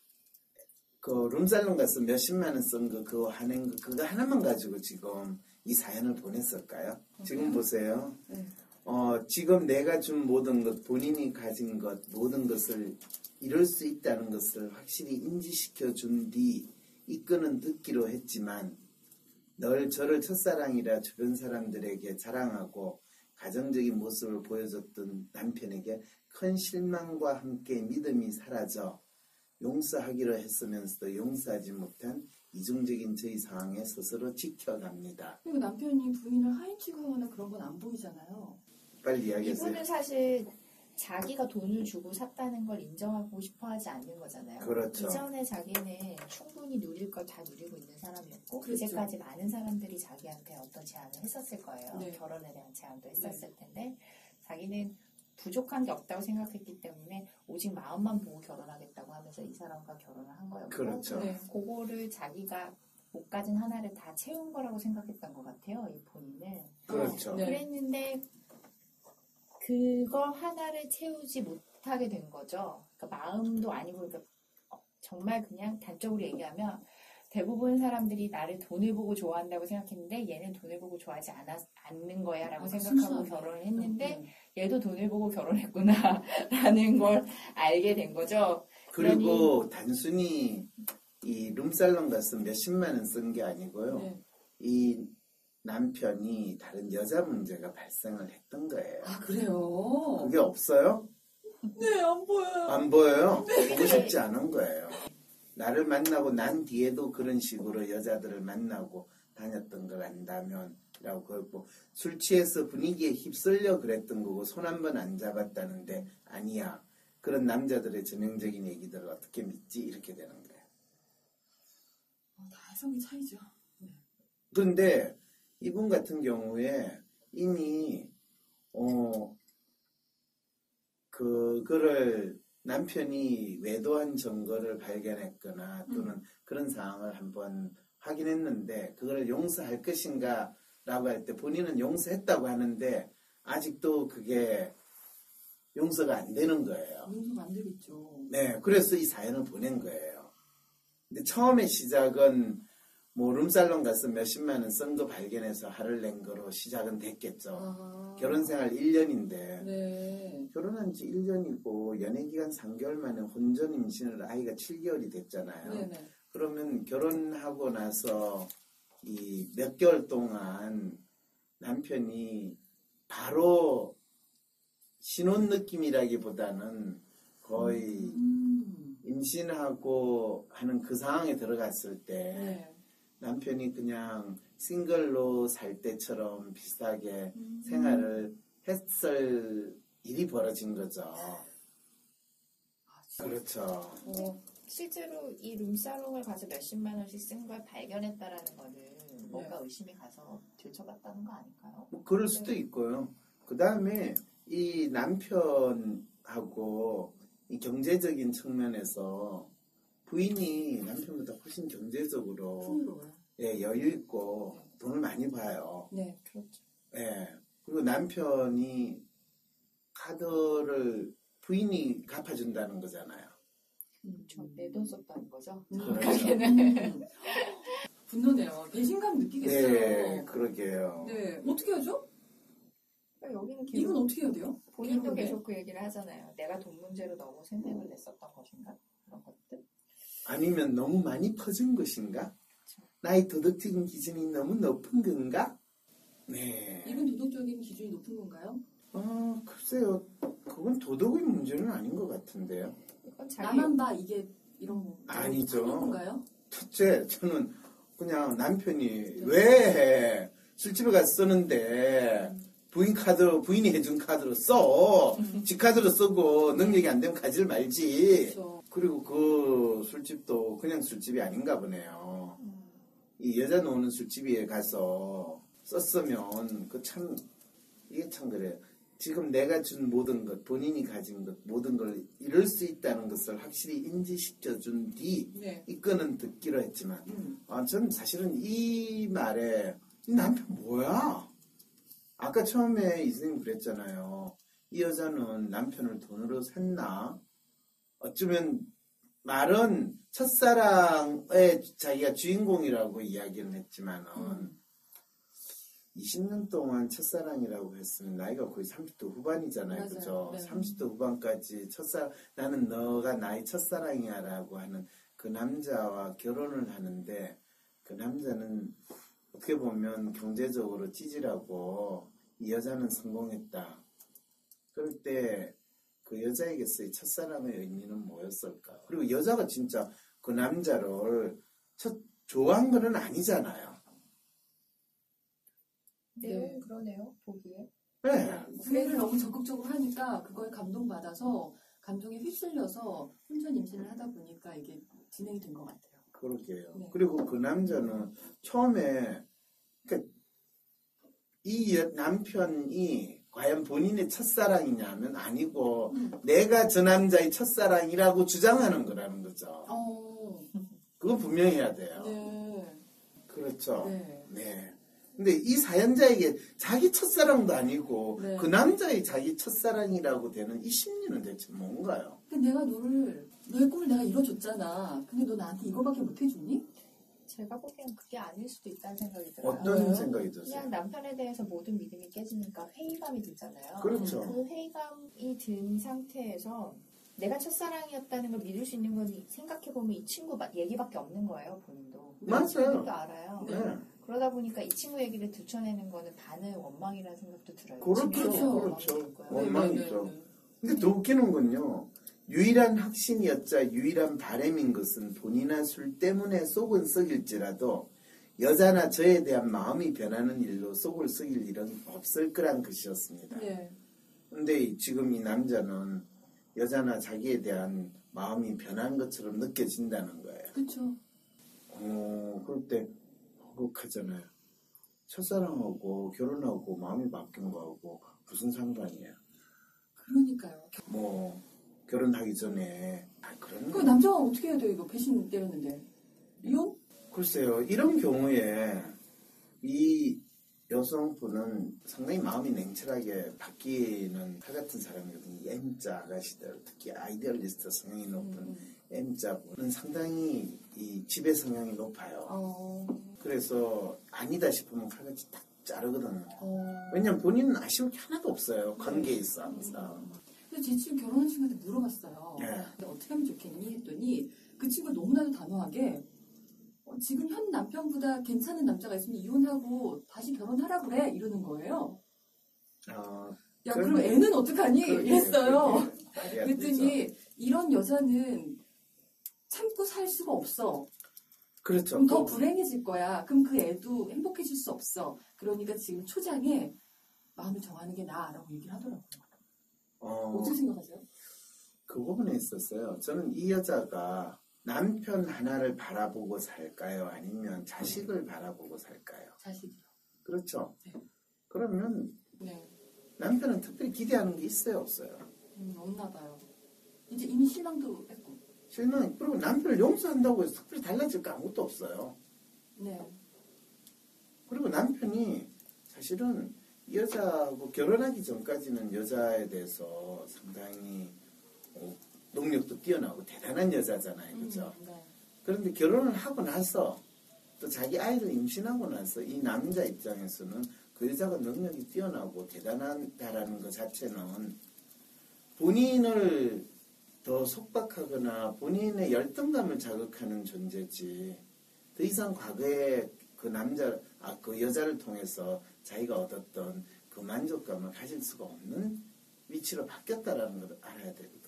그 룸살롱 가서 몇십만 원 쓴 거 그거 하는 거 그거 하나만 가지고 지금 이 사연을 보냈을까요? 어, 지금 그래요? 보세요. 네. 어 지금 내가 준 모든 것 본인이 가진 것 모든 것을 이룰 수 있다는 것을 확실히 인지시켜 준 뒤 이끄는 듣기로 했지만 늘 저를 첫사랑이라 주변 사람들에게 자랑하고 가정적인 모습을 보여줬던 남편에게 큰 실망과 함께 믿음이 사라져 용서하기로 했으면서도 용서하지 못한 이중적인 저희 상황에 스스로 지켜갑니다. 그리고 남편이 부인을 하인 취급하거나 그런 건 안 보이잖아요. 빨리 이야기하세요. 이분은 사실 자기가 돈을 주고 샀다는 걸 인정하고 싶어 하지 않는 거잖아요. 그렇죠. 이전에 자기는 충분히 누릴 걸 다 누리고 있는 사람이었고 그렇죠. 이제까지 많은 사람들이 자기한테 어떤 제안을 했었을 거예요. 네. 결혼에 대한 제안도 했었을 네. 텐데 자기는 부족한 게 없다고 생각했기 때문에 오직 마음만 보고 결혼하겠다고 하면서 이 사람과 결혼을 한 거였고 그렇죠. 네. 그거를 자기가 못 가진 하나를 다 채운 거라고 생각했던 것 같아요. 이 본인은. 그렇죠. 네. 그랬는데 그거 하나를 채우지 못하게 된 거죠. 그러니까 마음도 아니고 그러니까 정말 그냥 단적으로 얘기하면 대부분 사람들이 나를 돈을 보고 좋아한다고 생각했는데 얘는 돈을 보고 좋아하지 않았, 않는 거야 라고 아, 생각하고 결혼을 했는데 음. 얘도 돈을 보고 결혼했구나 라는 걸 알게 된 거죠. 그리고 그러니, 단순히 이 룸살롱 가서 몇십만 원 쓴 게 아니고요. 네. 이 남편이 다른 여자 문제가 발생을 했던 거예요. 아, 그래요? 그게 없어요? 네, 안 보여요. 안 보여요? 네. 보고 싶지 않은 거예요. 나를 만나고 난 뒤에도 그런 식으로 여자들을 만나고 다녔던 걸 안다면 라고 그랬고 술 취해서 분위기에 휩쓸려 그랬던 거고 손 한 번 안 잡았다는데 아니야. 그런 남자들의 전형적인 얘기들을 어떻게 믿지? 이렇게 되는 거예요. 어, 다 해석이 차이죠. 네. 그런데 이분 같은 경우에 이미 어 그거를 남편이 외도한 증거를 발견했거나 또는 음. 그런 상황을 한번 확인했는데 그걸 용서할 것인가 라고 할 때 본인은 용서했다고 하는데 아직도 그게 용서가 안 되는 거예요. 용서가 안 되겠죠. 네, 그래서 이 사연을 보낸 거예요. 근데 처음에 시작은 뭐 룸살롱 가서 몇십만 원 쓴 거 발견해서 화를 낸 거로 시작은 됐겠죠. 아. 결혼생활 일 년인데 네. 결혼한 지 일 년이고 연애기간 삼 개월 만에 혼전 임신을 아이가 칠 개월이 됐잖아요. 네네. 그러면 결혼하고 나서 이 몇 개월 동안 남편이 바로 신혼 느낌이라기보다는 거의 음. 임신하고 하는 그 상황에 들어갔을 때 네. 남편이 그냥 싱글로 살 때처럼 비슷하게 음. 생활을 했을 일이 벌어진 거죠. 아, 그렇죠. 어, 실제로 이 룸살롱을 가서 몇십만 원씩 쓴 걸 발견했다라는 거는 네. 뭔가 의심이 가서 들춰봤다는 거 아닐까요? 뭐 그럴 수도 네. 있고요. 그 다음에 이 남편하고 이 경제적인 측면에서 부인이 남편보다 훨씬 경제적으로 예, 여유 있고 네. 돈을 많이 봐요. 네, 그렇죠. 예. 그리고 남편이 카드를 부인이 갚아준다는 거잖아요. 음, 내 돈 썼다는 거죠. 그렇죠. 음. 분노네요. 배신감 느끼겠어요. 네, 그러게요. 네, 어떻게 하죠? 여기는 이건 어떻게 해야 돼요? 본인도 계속 그 얘기를 하잖아요. 내가 돈 문제로 너무 생색을 냈었던 것인가? 그런 것들. 아니면 너무 많이 퍼진 것인가? 그렇죠. 나의 도덕적인 기준이 너무 높은 건가? 네. 이건 도덕적인 기준이 높은 건가요? 아, 글쎄요. 그건 도덕의 문제는 아닌 것 같은데요. 자기... 나만 봐 이게 이런 거 아니죠. 건가요? 첫째, 저는 그냥 남편이 네. 왜 술집에 가서 쓰는데 음. 부인 카드, 부인이 해준 카드로 써. 지 카드로 쓰고 능력이 안 되면 가지를 말지. 그렇죠. 그리고 그 술집도 그냥 술집이 아닌가 보네요. 음. 이 여자 노는 술집에 가서 썼으면 그 참 이게 참 그래요. 지금 내가 준 모든 것, 본인이 가진 것, 모든 걸 이룰 수 있다는 것을 확실히 인지시켜준 뒤 네. 이거는 듣기로 했지만 음. 아, 전 사실은 이 말에 이 남편 뭐야? 아까 처음에 이선생님 그랬잖아요. 이 여자는 남편을 돈으로 샀나? 어쩌면 말은 첫사랑의 자기가 주인공이라고 이야기를 했지만은 음. 이십 년 동안 첫사랑이라고 했으면 나이가 거의 삼십 대 후반이잖아요. 그죠? 네. 삼십 대 후반까지 첫사랑, 나는 너가 나의 첫사랑이야 라고 하는 그 남자와 결혼을 하는데 그 남자는 어떻게 보면 경제적으로 찌질하고 이 여자는 성공했다. 그럴 때 그 여자에게서의 첫사랑의 의미는 뭐였을까? 그리고 여자가 진짜 그 남자를 첫 좋아한 건 아니잖아요. 네, 그러네요. 보기에. 네. 구애를 너무 적극적으로 하니까 그거에 감동받아서 감동에 휩쓸려서 혼전 임신을 하다 보니까 이게 진행이 된 것 같아요. 그러게요. 네. 그리고 그 남자는 처음에 그러니까 이 남편이 과연 본인의 첫사랑이냐면 아니고 음. 내가 저 남자의 첫사랑이라고 주장하는 거라는 거죠. 어. 그거 분명히 해야 돼요. 네. 그렇죠. 네. 네. 근데 이 사연자에게 자기 첫사랑도 아니고 네. 그 남자의 자기 첫사랑이라고 되는 이 심리는 대체 뭔가요? 근데 내가 너를 너의 꿈을 내가 이뤄줬잖아. 근데 너 나한테 이거밖에 못 해주니? 제가 보기엔 그게 아닐 수도 있다는 생각이 들어요. 어떤 아, 생각이 드세요? 그냥 남편에 대해서 모든 믿음이 깨지니까 회의감이 들잖아요. 그렇죠. 그 회의감이 든 상태에서 내가 첫사랑이었다는 걸 믿을 수 있는 건 생각해보면 이 친구 얘기밖에 없는 거예요, 본인도. 맞아요. 본인도 알아요. 네. 그러다 보니까 이 친구 얘기를 들춰내는 거는 반은 원망이라는 생각도 들어요. 그렇죠. 친구도 그렇죠. 원망이고요. 원망이죠. 네, 네, 네. 근데 더 웃기는 건요. 유일한 확신이었자 유일한 바람인 것은 돈이나 술 때문에 속은 썩일지라도 여자나 저에 대한 마음이 변하는 일로 속을 썩일 일은 없을 거란 것이었습니다. 네. 근데 지금 이 남자는 여자나 자기에 대한 마음이 변한 것처럼 느껴진다는 거예요. 그렇죠. 어, 그럴 때 허걱하잖아요. 첫사랑하고 결혼하고 마음이 바뀐 거하고 무슨 상관이야? 그러니까요. 뭐 결혼하기 전에 아, 그런 그 남자가 어떻게 해야 돼? 이거 배신 때렸는데 이혼? 글쎄요. 이런 경우에 이 여성분은 상당히 마음이 냉철하게 바뀌는 칼 같은 사람이거든요. M자 아가씨들, 특히 아이디얼리스트 성향이 높은 음. M자분은 상당히 이 지배 성향이 높아요. 어. 그래서 아니다 싶으면 칼같이 딱 자르거든요. 어. 왜냐면 본인은 아쉬울 게 하나도 없어요. 관계에 있어 항상. 그래서 제 친구 결혼한 친구한테 물어봤어요. 네. 근데 어떻게 하면 좋겠니? 했더니 그 친구가 너무나도 단호하게 어, 지금 현 남편보다 괜찮은 남자가 있으면 이혼하고 다시 결혼하라 그래 이러는 거예요. 어, 야 그럼- 그럼 애는 어떡하니? 그러게, 이랬어요. 그러게 말이 안 되죠. 그랬더니 이런 여자는 참고 살 수가 없어. 그렇죠. 그럼 더 불행해질 거야. 그럼 그 애도 행복해질 수 없어. 그러니까 지금 초장에 마음을 정하는 게 나아라고 얘기를 하더라고요. 어, 어떻게 생각하세요? 그 부분에 있었어요. 저는 이 여자가 남편 하나를 바라보고 살까요? 아니면 자식을 바라보고 살까요? 자식이요. 그렇죠. 네. 그러면 네. 남편은 특별히 기대하는 게 있어요? 없어요? 음, 없나 봐요. 이제 이미 실망도 했고. 실은 그리고 남편을 용서한다고 해서 특별히 달라질 거 아무것도 없어요. 네. 그리고 남편이 사실은 이 여자하고 결혼하기 전까지는 여자에 대해서 상당히 어, 능력도 뛰어나고 대단한 여자잖아요. 그렇죠? 음, 네. 그런데 결혼을 하고 나서 또 자기 아이를 임신하고 나서 이 남자 입장에서는 그 여자가 능력이 뛰어나고 대단하다라는 것 자체는 본인을 더 속박하거나 본인의 열등감을 자극하는 존재지 더 이상 과거에 그 남자, 아, 그 여자를 통해서 자기가 얻었던 그 만족감을 가질 수가 없는 위치로 바뀌었다라는 걸 알아야 되거든요.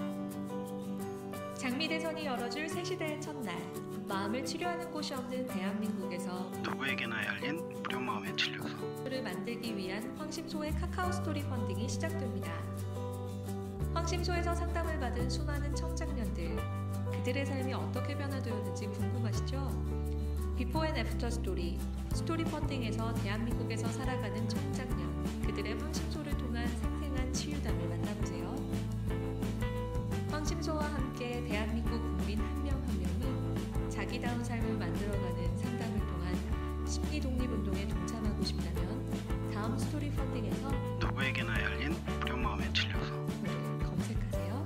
장미대선이 열어줄 새 시대의 첫날, 마음을 치료하는 곳이 없는 대한민국에서 누구에게나 열린 무료 마음의 치료소를 만들기 위한 황심소의 카카오 스토리 펀딩이 시작됩니다. 황심소에서 상담을 받은 수많은 청장년들, 그들의 삶이 어떻게 변화되었는지 궁금하시죠? 비포 앤 애프터 스토리, 스토리 펀딩에서 대한민국에서 살아가는 청장년, 그들의 황심소를 통한 생생한 치유담을 만나보세요. 황심소와 함께 대한민국 국민 한 명 한 명이 자기다운 삶을 만들어가는 상담을 통한 심리 독립운동에 동참하고 싶다면 다음 스토리 펀딩에서 누구에게나 열린 무료 마음의 치료소를 검색하세요.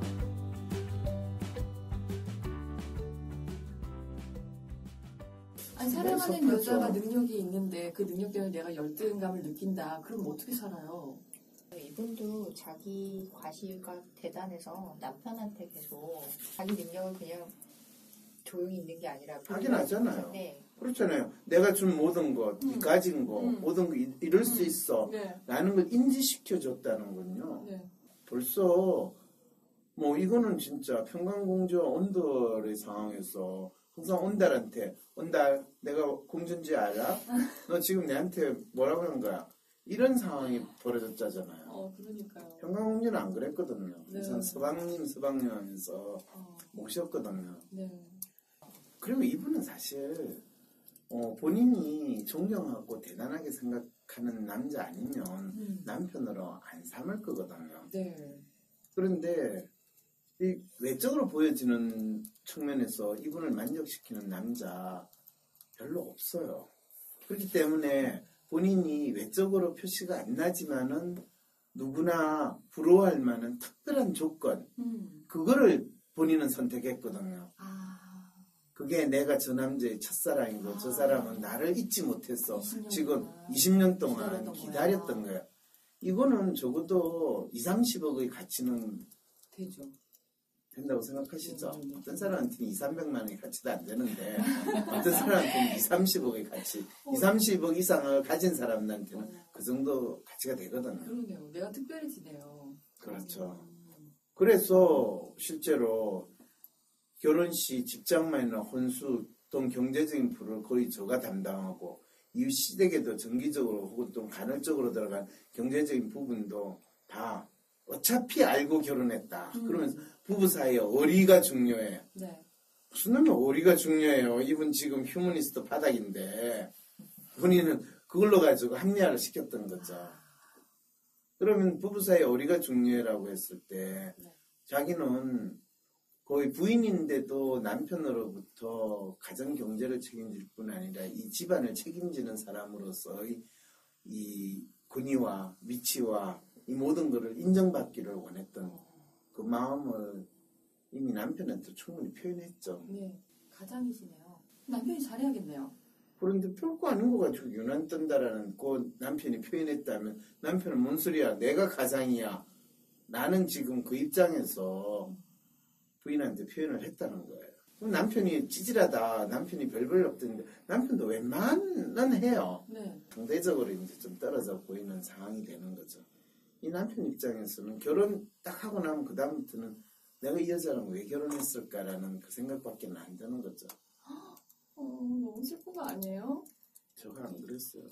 아니, 사랑하는 섭하죠. 여자가 능력이 있는데 그 능력 때문에 내가 열등감을 느낀다. 그럼 어떻게 살아요? 이분도 자기 과시가 대단해서 남편한테 계속 자기 능력을 그냥 조용히 있는 게 아니라 확인하잖아요. 네. 그렇잖아요. 내가 준 모든 것, 음. 이 가진 거, 음. 모든 거 이- 이럴 수 음. 있어. 네. 라는 걸 인지시켜줬다는 건요. 네. 벌써 뭐 이거는 진짜 평강공주와 온달의 상황에서 항상 온달한테 온달 내가 공주인지 알아? 너 지금 내한테 뭐라고 하는 거야? 이런 상황이 벌어졌잖아요. 어, 그러니까요. 평강공주는 안 그랬거든요. 네. 항상 서방님 서방님 하면서 어, 모셨거든요. 네. 그리고 이분은 사실 어, 본인이 존경하고 대단하게 생각하는 남자 아니면 음. 남편으로 안 삼을 거거든요. 네. 그런데 이 외적으로 보여지는 측면에서 이분을 만족시키는 남자 별로 없어요. 그렇기 때문에 본인이 외적으로 표시가 안 나지만은 누구나 부러워할 만한 특별한 조건, 음. 그거를 본인은 선택했거든요. 아. 그게 내가 저 남자의 첫사랑이고 아. 저 사람은 나를 잊지 못했어. 이십 년 지금 동안. 이십 년 동안 기다렸던, 기다렸던 거야. 이거는 적어도 이삼십억의 가치는 되죠. 된다고 생각하시죠? 음, 음, 어떤 사람한테는 이삼백만 원의 가치도 안 되는데 어떤 사람한테는 이삼십억의 가치, 어. 이삼십억 이상을 가진 사람들한테는 어. 그 정도 가치가 되거든요. 그러네요. 내가 특별해지네요. 그렇죠. 음. 그래서 실제로 결혼식, 집장만이나 혼수 또 경제적인 부를 거의 저가 담당하고 이후 시댁에도 정기적으로 혹은 또 간헐적으로 들어간 경제적인 부분도 다 어차피 알고 결혼했다. 음. 그러면서 부부 사이에 어리가 중요해. 네. 무슨 놈의 어리가 중요해요. 이분 지금 휴머니스트 바닥인데 본인은 그걸로 가지고 합리화를 시켰던 거죠. 그러면 부부 사이에 어리가 중요해라고 했을 때 네. 자기는 거의 부인인데도 남편으로부터 가정 경제를 책임질 뿐 아니라 이 집안을 책임지는 사람으로서의 이 권위와 위치와 이 모든 것을 인정받기를 원했던 그 마음을 이미 남편한테 충분히 표현했죠. 네, 가장이시네요. 남편이 잘해야겠네요. 그런데 별거 아닌 거 가지고 유난 떤다라는 그 남편이 표현했다면 남편은 뭔 소리야? 내가 가장이야. 나는 지금 그 입장에서 부인한테 표현을 했다는 거예요. 그럼 남편이 찌질하다, 남편이 별별 없던데 남편도 웬만은 해요. 네. 상대적으로 이제 좀 떨어져 보이는 상황이 되는 거죠. 이 남편 입장에서는 결혼 딱 하고 나면 그 다음부터는 내가 이 여자랑 왜 결혼했을까라는 그 생각밖에 안 드는 거죠. 어, 너무 슬픈 거 아니에요? 저가 안 그랬어요.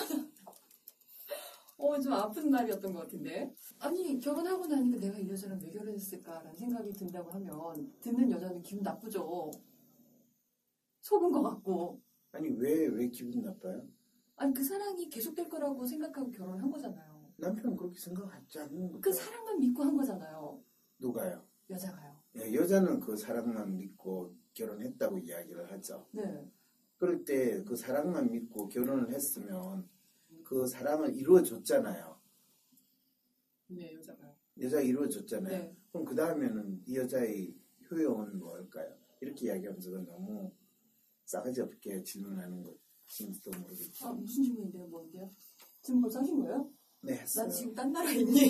어, 좀 아픈 날이었던 것 같은데. 아니, 결혼하고 나니까 내가 이 여자랑 왜 결혼했을까라는 생각이 든다고 하면 듣는 여자는 기분 나쁘죠. 속은 것 같고. 아니, 왜, 왜 기분 나빠요? 아니, 그 사랑이 계속될 거라고 생각하고 결혼을 한 거잖아요. 남편은 그렇게 생각하지 않는 거죠. 그 사랑만 믿고 한 거잖아요. 누가요? 여자가요. 예, 여자는 그 사랑만 믿고 결혼했다고 이야기를 하죠. 네. 그럴 때 그 사랑만 믿고 결혼을 했으면 그 사랑을 이루어줬잖아요. 네, 여자가요. 여자가 이루어줬잖아요. 네. 그럼 그 다음에는 이 여자의 효용은 뭘까요? 이렇게 이야기하면 저건 너무 싸가지 없게 질문하는 것인지도 모르겠죠. 아, 무슨 질문인데요? 뭔데요? 지금 벌써 하신 거예요? 네, 했어요. 나 지금 딴 나라에 있니?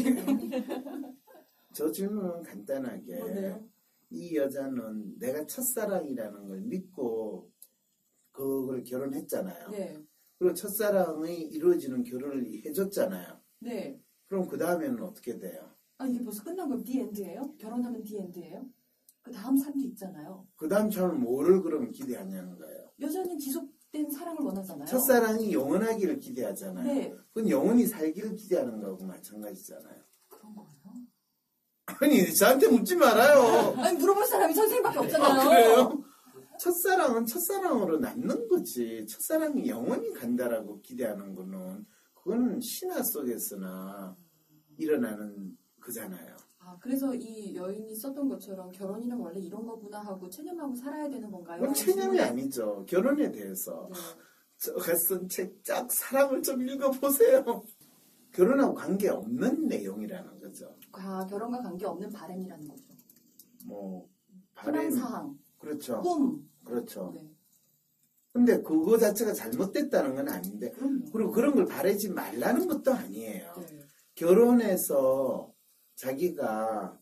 저 질문은 간단하게 어, 이 여자는 내가 첫사랑이라는 걸 믿고 그걸 결혼했잖아요. 네. 그리고 첫사랑이 이루어지는 결혼을 해줬잖아요. 네. 그럼 그 다음에는 어떻게 돼요? 아, 이게 벌써 끝난 건 디엔드예요? 결혼하면 디엔드예요? 그 다음 삶도 있잖아요. 그 다음 삶은 뭐를 그럼 기대하냐는 거예요. 여자는 지속된 사랑을 원하잖아요. 첫사랑이 영원하기를 기대하잖아요. 네. 그건 영원히 살기를 기대하는 거하고 마찬가지잖아요. 그런 거예요? 아니, 저한테 묻지 말아요. 아니, 물어볼 사람이 선생님밖에 없잖아요. 아, 그래요? 첫사랑은 첫사랑으로 남는 거지. 첫사랑이 영원히 간다라고 기대하는 거는 그거는 신화 속에서나 일어나는 거잖아요. 아, 그래서 이 여인이 썼던 것처럼 결혼이란 원래 이런 거구나 하고 체념하고 살아야 되는 건가요? 그건 체념이 아니죠. 결혼에 대해서. 네. 저가 쓴 책 짝 사랑을 좀 읽어보세요. 결혼하고 관계없는 내용이라는 거죠. 아, 결혼과 관계없는 바램이라는 거죠. 뭐 바램. 사항. 그렇죠. 꿈. 그렇죠. 네. 근데 그거 자체가 잘못됐다는 건 아닌데 그럼요. 그리고 그런 걸 바라지 말라는 것도 아니에요. 네. 결혼해서 자기가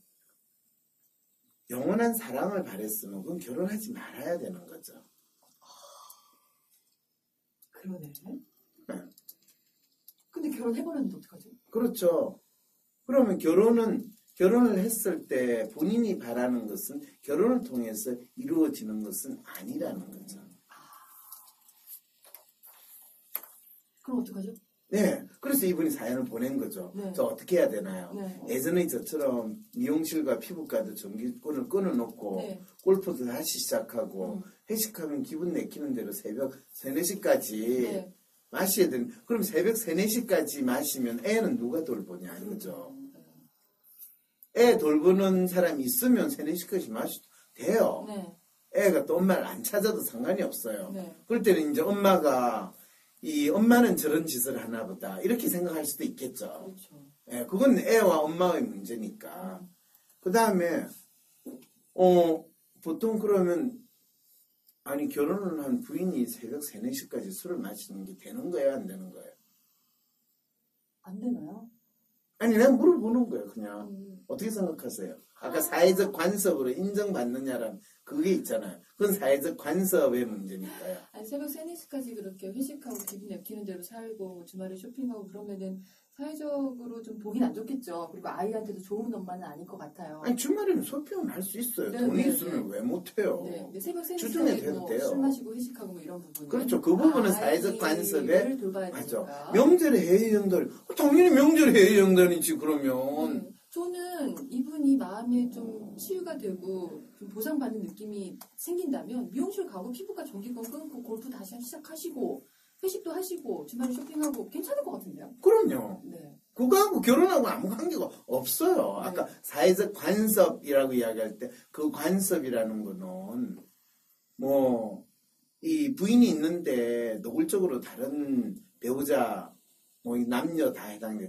영원한 사랑을 바랬으면 그건 결혼하지 말아야 되는 거죠. 그러네. 네. 근데 결혼해버렸는데 어떡하죠? 그렇죠. 그러면 결혼은 결혼을 했을 때 본인이 바라는 것은 결혼을 통해서 이루어지는 것은 아니라는 거죠. 그럼 어떡하죠? 네. 그래서 이분이 사연을 보낸 거죠. 네. 저 어떻게 해야 되나요? 네. 예전에 저처럼 미용실과 피부과도 전기권을 끊어놓고 네. 골프도 다시 시작하고 음. 회식하면 기분 내키는 대로 새벽 세, 네 시까지 네. 마셔야 되는. 그럼 새벽 세, 네 시까지 마시면 애는 누가 돌보냐 이거죠. 음. 애 돌보는 사람이 있으면 세, 네 시까지 마셔도 돼요. 네. 애가 또 엄마를 안 찾아도 상관이 없어요. 네. 그럴 때는 이제 엄마가 이 엄마는 저런 짓을 하나 보다 이렇게 생각할 수도 있겠죠. 그렇죠. 예, 그건 애와 엄마의 문제니까. 음. 그 다음에 어 보통 그러면 아니 결혼을 한 부인이 새벽 세, 네 시까지 술을 마시는 게 되는 거예요? 안 되는 거예요? 안 되나요? 아니 내가 물어보는 거예요. 그냥 음. 어떻게 생각하세요? 아까 아. 사회적 관습으로 인정받느냐란 그게 있잖아요. 그건 사회적 관습의 문제니까요. 아니 새벽 세, 네 시까지 그렇게 회식하고 기분 내키는 대로 살고 주말에 쇼핑하고 그러면은 사회적으로 좀 보긴 안 좋겠죠. 그리고 아이한테도 좋은 엄마는 아닐 것 같아요. 아니 주말에는 쇼핑은 할 수 있어요. 네, 돈이 네, 있으면 네. 왜 못해요. 네. 근데 새벽 세, 네 시까지 뭐 술 마시고 회식하고 뭐 이런 부분. 그렇죠. 그 부분은 아, 사회적 관습에 맞죠. 명절에 해외연달 당연히 명절에 해외연달이지 그러면. 네. 저는 이분이 마음에 좀 치유가 되고 좀 보상받는 느낌이 생긴다면 미용실 가고 피부과 전기권 끊고 골프 다시 시작하시고 회식도 하시고 주말에 쇼핑하고 괜찮을 것 같은데요? 그럼요. 네. 그거하고 결혼하고 아무 관계가 없어요. 네. 아까 사회적 관습이라고 이야기할 때 그 관습이라는 거는 뭐 이 부인이 있는데 노골적으로 다른 배우자 뭐 남녀 다 해당돼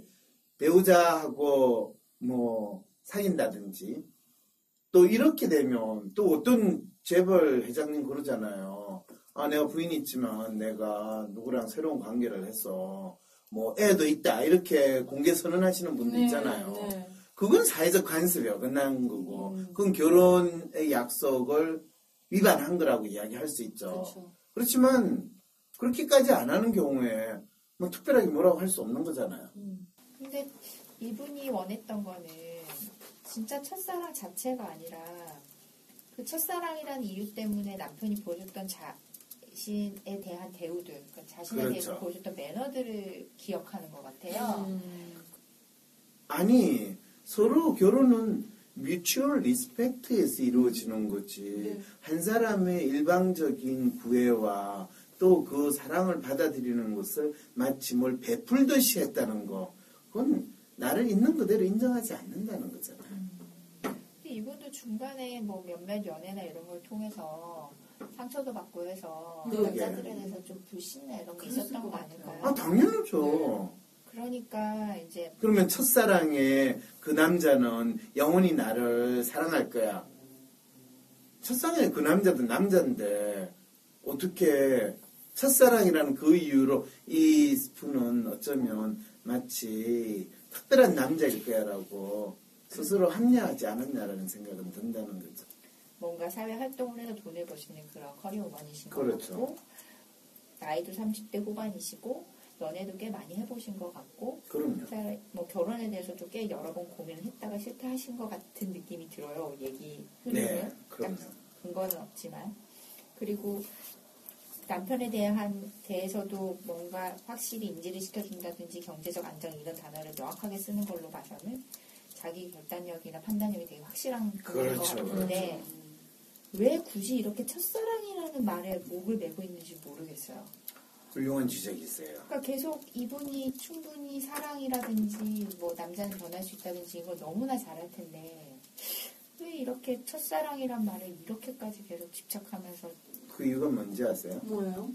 배우자하고 뭐 사귄다든지 또 이렇게 되면 또 어떤 재벌 회장님 그러잖아요. 아 내가 부인이 있지만 내가 누구랑 새로운 관계를 해서 뭐 애도 있다 이렇게 공개 선언하시는 분도 네, 있잖아요. 네. 그건 사회적 관습이에요. 끝난 거고 음. 그건 결혼의 약속을 위반한 거라고 이야기할 수 있죠. 그렇죠. 그렇지만 그렇게까지 안 하는 경우에 뭐 특별하게 뭐라고 할 수 없는 거잖아요. 음. 근데 이분이 원했던 거는 진짜 첫사랑 자체가 아니라 그 첫사랑이라는 이유 때문에 남편이 보여줬던 자신에 대한 대우들, 그러니까 자신에 그렇죠. 대해서 보여줬던 매너들을 기억하는 것 같아요. 음. 아니 서로 결혼은 뮤추얼 리스펙트에서 이루어지는 거지. 네. 한 사람의 일방적인 구애와 또 그 사랑을 받아들이는 것을 마치 뭘 베풀듯이 했다는 거. 그건 나를 있는 그대로 인정하지 않는다는 거잖아요. 음. 근데 이분도 중간에 뭐 몇몇 연애나 이런 걸 통해서 상처도 받고 해서 남자들에 대해서 좀 불신이나 이런 게 있었던 거 아닐까요? 아 당연하죠. 네. 그러니까 이제 그러면 첫사랑에 그 남자는 영원히 나를 사랑할 거야. 첫사랑에 그 남자도 남자인데 어떻게 첫사랑이라는 그 이유로 이 분은 어쩌면 마치 특별한 남자일 거야라고 스스로 합리화하지 않았냐라는 생각은 든다는 거죠. 뭔가 사회 활동을 해서 돈을 버시는 그런 커리어우먼이신 것 그렇죠. 같고 나이도 삼십 대 후반이시고 연애도 꽤 많이 해보신 것 같고 그럼요. 뭐 결혼에 대해서도 꽤 여러 번 고민을 했다가 싫다 하신 것 같은 느낌이 들어요. 얘기 흐름은 네, 그럼요. 근거는 없지만 그리고 남편에 대한 대해서도 뭔가 확실히 인지를 시켜준다든지 경제적 안정 이런 단어를 명확하게 쓰는 걸로 봐서는 자기 결단력이나 판단력이 되게 확실한 그런 그렇죠, 것 같은데 그렇죠. 왜 굳이 이렇게 첫사랑이라는 말에 목을 메고 있는지 모르겠어요. 훌륭한 지적이세요. 그러니까 계속 이분이 충분히 사랑이라든지 뭐 남자는 변할 수 있다든지 이걸 너무나 잘할 텐데 왜 이렇게 첫사랑이란 말에 이렇게까지 계속 집착하면서 그 이유가 뭔지 아세요? 뭐예요?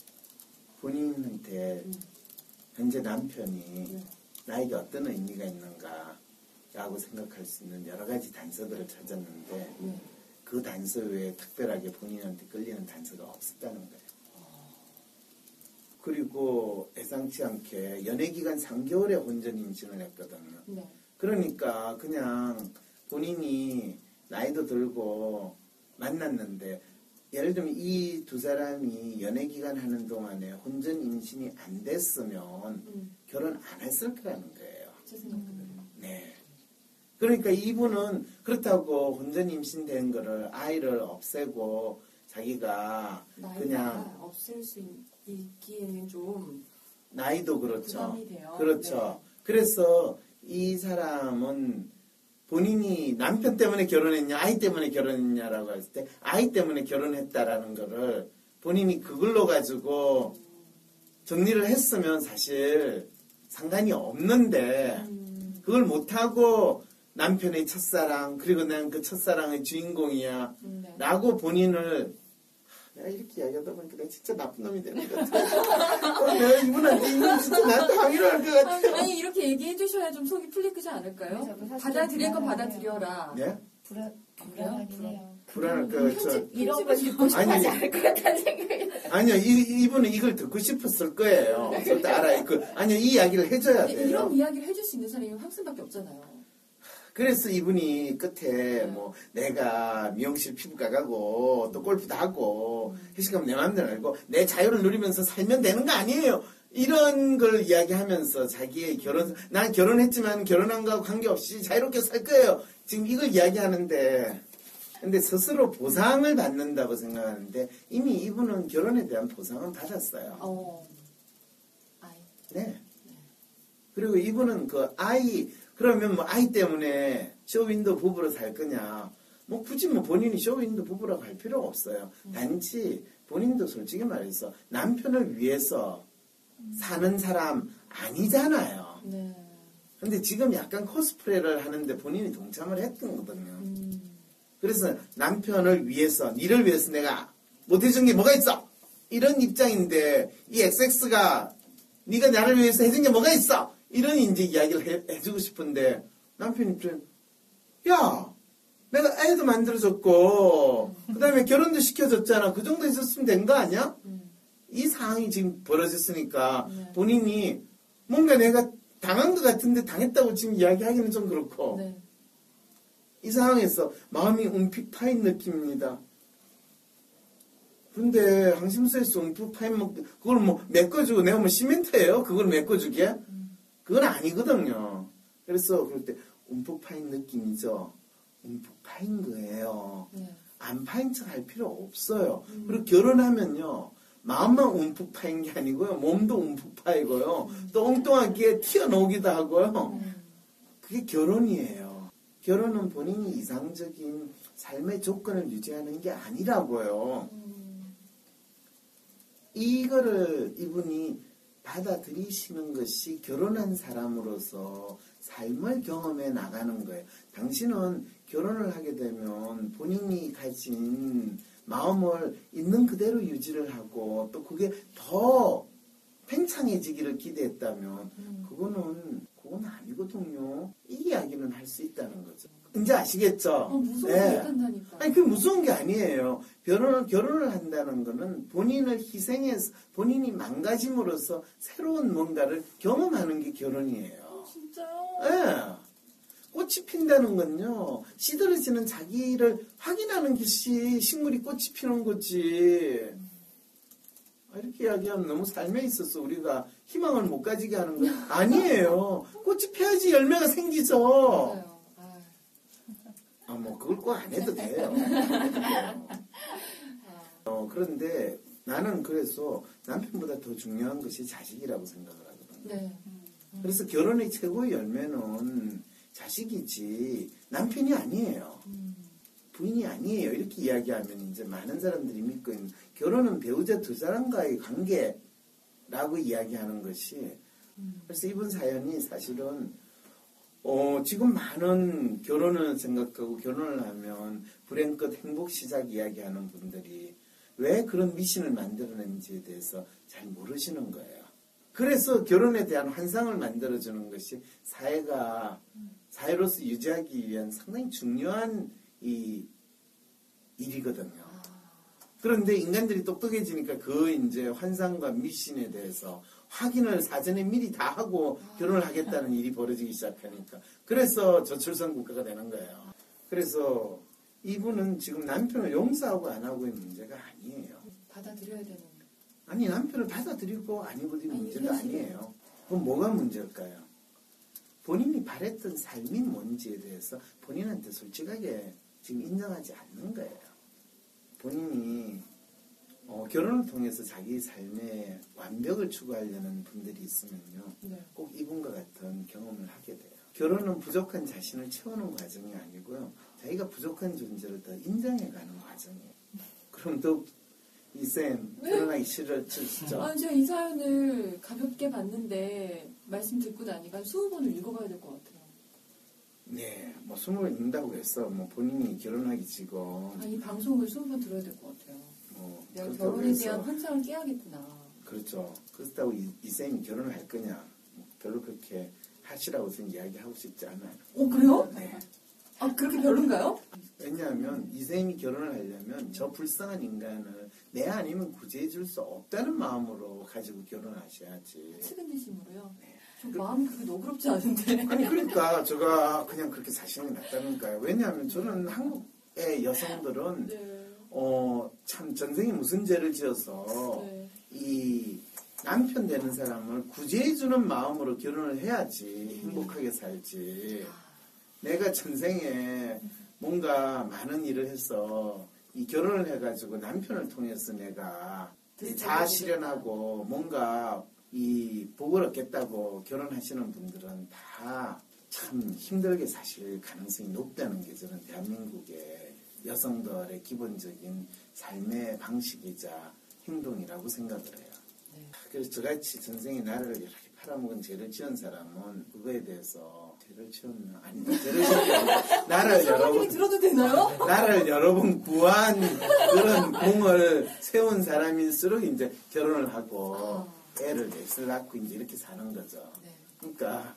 본인한테 음. 현재 남편이 네. 나에게 어떤 의미가 있는가 라고 생각할 수 있는 여러 가지 단서들을 찾았는데 네. 그 단서 외에 특별하게 본인한테 끌리는 단서가 없었다는 거예요. 그리고 예상치 않게 연애기간 삼 개월에 혼전 임신을 했거든요. 네. 그러니까 그냥 본인이 나이도 들고 만났는데 예를 들면 이 두 사람이 연애기간 하는 동안에 혼전 임신이 안 됐으면 음. 결혼 안 했을 거라는 거예요. 제 생각대로. 네. 그러니까 이분은 그렇다고 혼전 임신된 거를 아이를 없애고 자기가 그냥 없앨 수 있기에는 좀 나이도 그렇죠. 부담이 돼요. 그렇죠. 네. 그래서 이 사람은 본인이 남편 때문에 결혼했냐 아이 때문에 결혼했냐라고 했을 때 아이 때문에 결혼했다라는 거를 본인이 그걸로 가지고 정리를 했으면 사실 상관이 없는데 그걸 못하고 남편의 첫사랑 그리고 난 그 첫사랑의 주인공이야 네. 라고 본인을 내가 이렇게 이야기하다 보니까 내가 진짜 나쁜 놈이 되는 것 같아. 어, 내가 이분한테 이분 진짜 나한테 항의를 할 것 같아. 아니 이렇게 얘기해 주셔야 좀 속이 풀리지 않을까요? 받아들일 거 받아들여라. 네? 불안, 불안하긴 해요. 불안할 것 같죠. 이런 거 듣고 싶지 않을 것 같다는 생각이 아니요, 이, 이분은 이걸 듣고 싶었을 거예요. 절대 알아요. 그, 아니요, 이 이야기를 해줘야 돼요. 이런 이야기를 해줄 수 있는 사람이 황쌤밖에 없잖아요. 그래서 이분이 끝에 뭐 내가 미용실 피부과 가고 또 골프도 하고 회식하면 내 마음대로 알고 내 자유를 누리면서 살면 되는 거 아니에요. 이런 걸 이야기하면서 자기의 결혼, 난 결혼했지만 결혼한 거하고 관계없이 자유롭게 살 거예요. 지금 이걸 이야기하는데, 근데 스스로 보상을 받는다고 생각하는데 이미 이분은 결혼에 대한 보상은 받았어요. 어. 아이. 네. 그리고 이분은 그 아이, 그러면 뭐 아이 때문에 쇼윈도 부부로 살 거냐. 뭐 굳이 뭐 본인이 쇼윈도 부부라고 할 필요가 없어요. 단지 본인도 솔직히 말해서 남편을 위해서 사는 사람 아니잖아요. 네. 근데 지금 약간 코스프레를 하는데 본인이 동참을 했던 거거든요. 음. 그래서 남편을 위해서, 니를 위해서 내가 못해준 게 뭐가 있어? 이런 입장인데 이 엑스엑스가 네가 나를 위해서 해준 게 뭐가 있어? 이런 이제 이야기를 해, 해주고 싶은데 남편 입장에 야 내가 애도 만들어줬고 그 다음에 결혼도 시켜줬잖아. 그 정도 있었으면 된 거 아니야? 음. 이 상황이 지금 벌어졌으니까 네. 본인이 뭔가 내가 당한 것 같은데 당했다고 지금 이야기하기는 좀 그렇고 네. 이 상황에서 마음이 움푹 파인 느낌입니다. 근데 항심소에서 움푹 파인 뭐 그걸 뭐 메꿔주고 내가 뭐 시멘트예요? 그걸 메꿔주게? 그건 아니거든요. 그래서 그럴 때 움푹 파인 느낌이죠. 움푹 파인 거예요. 네. 안 파인 척 할 필요 없어요. 음. 그리고 결혼하면요. 마음만 움푹 파인 게 아니고요. 몸도 움푹 파이고요. 음. 또 엉뚱하게 튀어나오기도 하고요. 음. 그게 결혼이에요. 결혼은 본인이 이상적인 삶의 조건을 유지하는 게 아니라고요. 음. 이거를 이분이 받아들이시는 것이 결혼한 사람으로서 삶을 경험해 나가는 거예요. 당신은 결혼을 하게 되면 본인이 가진 마음을 있는 그대로 유지를 하고 또 그게 더 팽창해지기를 기대했다면 음. 그거는 그건 아니거든요. 이 이야기는 할 수 있다는 거죠. 이제 아시겠죠? 어, 무서워서 네. 못한다니까. 아니, 그게 무서운 게 아니에요. 결혼을, 결혼을 한다는 거는 본인을 희생해서, 본인이 망가짐으로써 새로운 뭔가를 경험하는 게 결혼이에요. 진짜요? 예. 꽃이 핀다는 건요, 시들어지는 자기를 확인하는 것이 식물이 꽃이 피는 거지. 아, 이렇게 이야기하면 너무 삶에 있어서 우리가 희망을 못 가지게 하는 거 아니에요. 꽃이 펴야지 열매가 생기죠. 맞아요. 아, 뭐, 그걸 꼭 안 해도 돼요. 어, 그런데 나는 그래서 남편보다 더 중요한 것이 자식이라고 생각을 하거든요. 네. 그래서 결혼의 최고의 열매는 자식이지 남편이 아니에요. 부인이 아니에요. 이렇게 이야기하면 이제 많은 사람들이 믿고 있는 결혼은 배우자 두 사람과의 관계라고 이야기하는 것이 그래서 이번 사연이 사실은 어, 지금 많은 결혼을 생각하고 결혼을 하면 불행 끝 행복 시작 이야기하는 분들이 왜 그런 미신을 만들어낸지에 대해서 잘 모르시는 거예요. 그래서 결혼에 대한 환상을 만들어주는 것이 사회가, 사회로서 유지하기 위한 상당히 중요한 이 일이거든요. 그런데 인간들이 똑똑해지니까 그 이제 환상과 미신에 대해서 확인을 사전에 미리 다 하고 결혼을 하겠다는 일이 벌어지기 시작하니까. 그래서 저출산 국가가 되는 거예요. 그래서 이분은 지금 남편을 용서하고 안 하고의 문제가 아니에요. 받아들여야 되는. 아니, 남편을 받아들이고 아니고의 아니, 문제가 현실은. 아니에요. 그럼 뭐가 문제일까요? 본인이 바랬던 삶이 뭔지에 대해서 본인한테 솔직하게 지금 인정하지 않는 거예요. 본인이 어, 결혼을 통해서 자기 삶의 완벽을 추구하려는 분들이 있으면요. 네. 꼭 이분과 같은 경험을 하게 돼요. 결혼은 부족한 자신을 채우는 과정이 아니고요. 자기가 부족한 존재를 더 인정해가는 과정이에요. 그럼 더욱 이쌤 결혼하기 싫으시죠? 아, 제가 이 사연을 가볍게 봤는데 말씀 듣고 나니까 스무 번을 읽어봐야 될 것 같아요. 네, 뭐 스무 번 읽는다고 해서 뭐 본인이 결혼하기 지금 아, 이 방송을 스무 번 들어야 될 것 같아요. 뭐 내가 결혼에 대한 환상을 깨야겠구나. 그렇죠. 그렇다고 이, 이 쌤이 결혼을 할 거냐? 별로 그렇게 하시라고 저는 이야기하고 싶지 않아요. 어, 그래요? 네. 아, 그렇게 별론가요? 왜냐하면 이 쌤이 결혼을 하려면 저 불쌍한 인간을 내 아니면 구제해 줄 수 없다는 마음으로 가지고 결혼하셔야지. 측은지심으로요? 네. 좀 마음이 그렇게 너그럽지 않은데. 아니 그러니까 제가 그냥 그렇게 사시는 게 낫다니까요. 왜냐하면 저는 한국의 여성들은 네. 어, 참 전생에 무슨 죄를 지어서 네. 이 남편 되는 사람을 구제해주는 마음으로 결혼을 해야지 행복하게 살지. 내가 전생에 뭔가 많은 일을 해서 이 결혼을 해가지고 남편을 통해서 내가 자아 실현하고 뭔가 이 복을 얻겠다고 결혼하시는 분들은 다 참 힘들게 사실 가능성이 높다는 게 저는 대한민국의 여성들의 기본적인 삶의 방식이자 행동이라고 생각을 해요. 네. 그래서 저같이 전생에 나를 이렇게 팔아먹은 죄를 지은 사람은 그거에 대해서 죄를 지었나? 아니다. 죄를 지었나? 나를 여러 번 들어도 되나요? 나를 여러 번 구한 그런 공을 세운 사람일수록 이제 결혼을 하고 아. 애를 넷을 낳고 이제 이렇게 사는 거죠. 네. 그러니까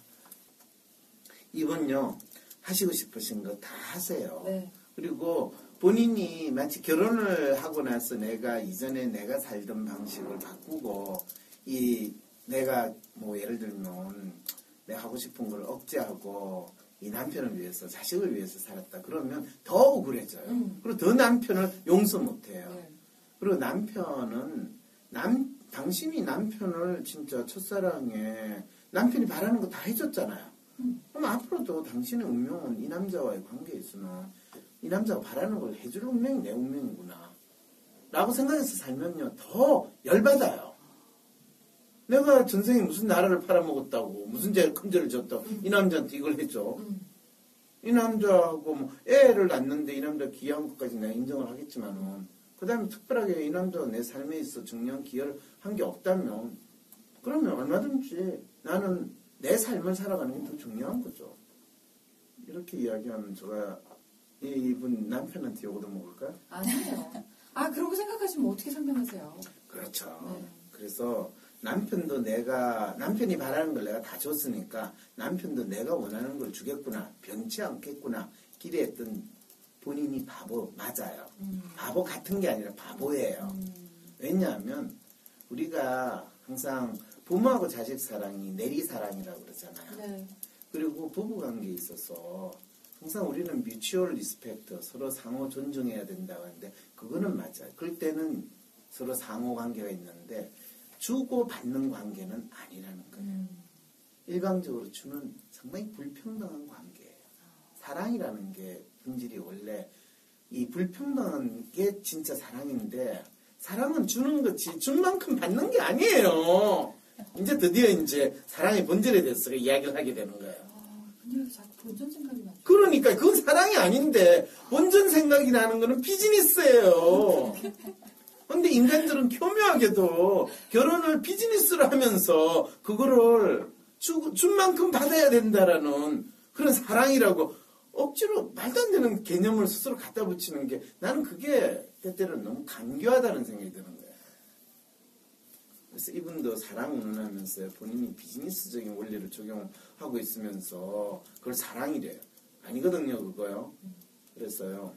이분요 하시고 싶으신 거 다 하세요. 네. 그리고 본인이 마치 결혼을 하고 나서 내가 이전에 내가 살던 방식을 바꾸고 이 내가 뭐 예를 들면 내가 하고 싶은 걸 억제하고 이 남편을 위해서 자식을 위해서 살았다 그러면 더 억울해져요. 음. 그리고 더 남편을 용서 못해요. 네. 그리고 남편은 남 당신이 남편을 진짜 첫사랑에 남편이 바라는 거 다 해줬잖아요. 음. 그럼 앞으로도 당신의 운명은 이 남자와의 관계에 있으면 이 남자가 바라는 걸 해줄 운명이 내 운명이구나 라고 생각해서 살면요 더 열받아요. 내가 전생에 무슨 나라를 팔아먹었다고 무슨 죄 큰 죄를 졌다고 음. 이 남자한테 이걸 해줘. 음. 이 남자하고 뭐 애를 낳는데 이 남자 기여한 것까지 내가 인정을 하겠지만은 그 다음에 특별하게 이 남자가 내 삶에 있어 중요한 기여를 한 게 없다면 그러면 얼마든지 나는 내 삶을 살아가는 게 더 중요한 거죠. 이렇게 이야기하면 제가 이분 남편한테 욕을 먹을까요? 아니에요. 아 그러고 생각하시면 어떻게 상담하세요? 그렇죠. 네. 그래서 남편도 내가 남편이 바라는 걸 내가 다 줬으니까 남편도 내가 원하는 걸 주겠구나 변치 않겠구나 기대했던 본인이 바보 맞아요. 음. 바보 같은 게 아니라 바보예요. 음. 왜냐하면 우리가 항상 부모하고 자식 사랑이 내리사랑이라고 그러잖아요. 네. 그리고 부부관계에 있어서 항상 우리는 뮤추얼 리스펙트 서로 상호 존중해야 된다고 하는데 그거는 맞아요. 그럴 때는 서로 상호 관계가 있는데 주고 받는 관계는 아니라는 거예요. 음. 일방적으로 주는 상당히 불평등한 관계예요. 사랑이라는 게 본질이 원래 이 불평등한 게 진짜 사랑인데 사랑은 주는 거지 준 만큼 받는 게 아니에요. 이제 드디어 이제 사랑의 본질에 대해서 이야기를 하게 되는 거예요. 아, 근데 자꾸 본전 생각이 나죠. 그러니까 그건 사랑이 아닌데 본전 생각이 나는 거는 비즈니스예요. 근데 인간들은 교묘하게도 결혼을 비즈니스로 하면서 그거를 주, 준 만큼 받아야 된다라는 그런 사랑이라고 억지로 말도 안 되는 개념을 스스로 갖다 붙이는 게 나는 그게 때때로는 너무 간교하다는 생각이 드는 거예요. 그래서 이분도 사랑 운운하면서 본인이 비즈니스적인 원리를 적용하고 있으면서 그걸 사랑이래요. 아니거든요, 그거요. 그래서요.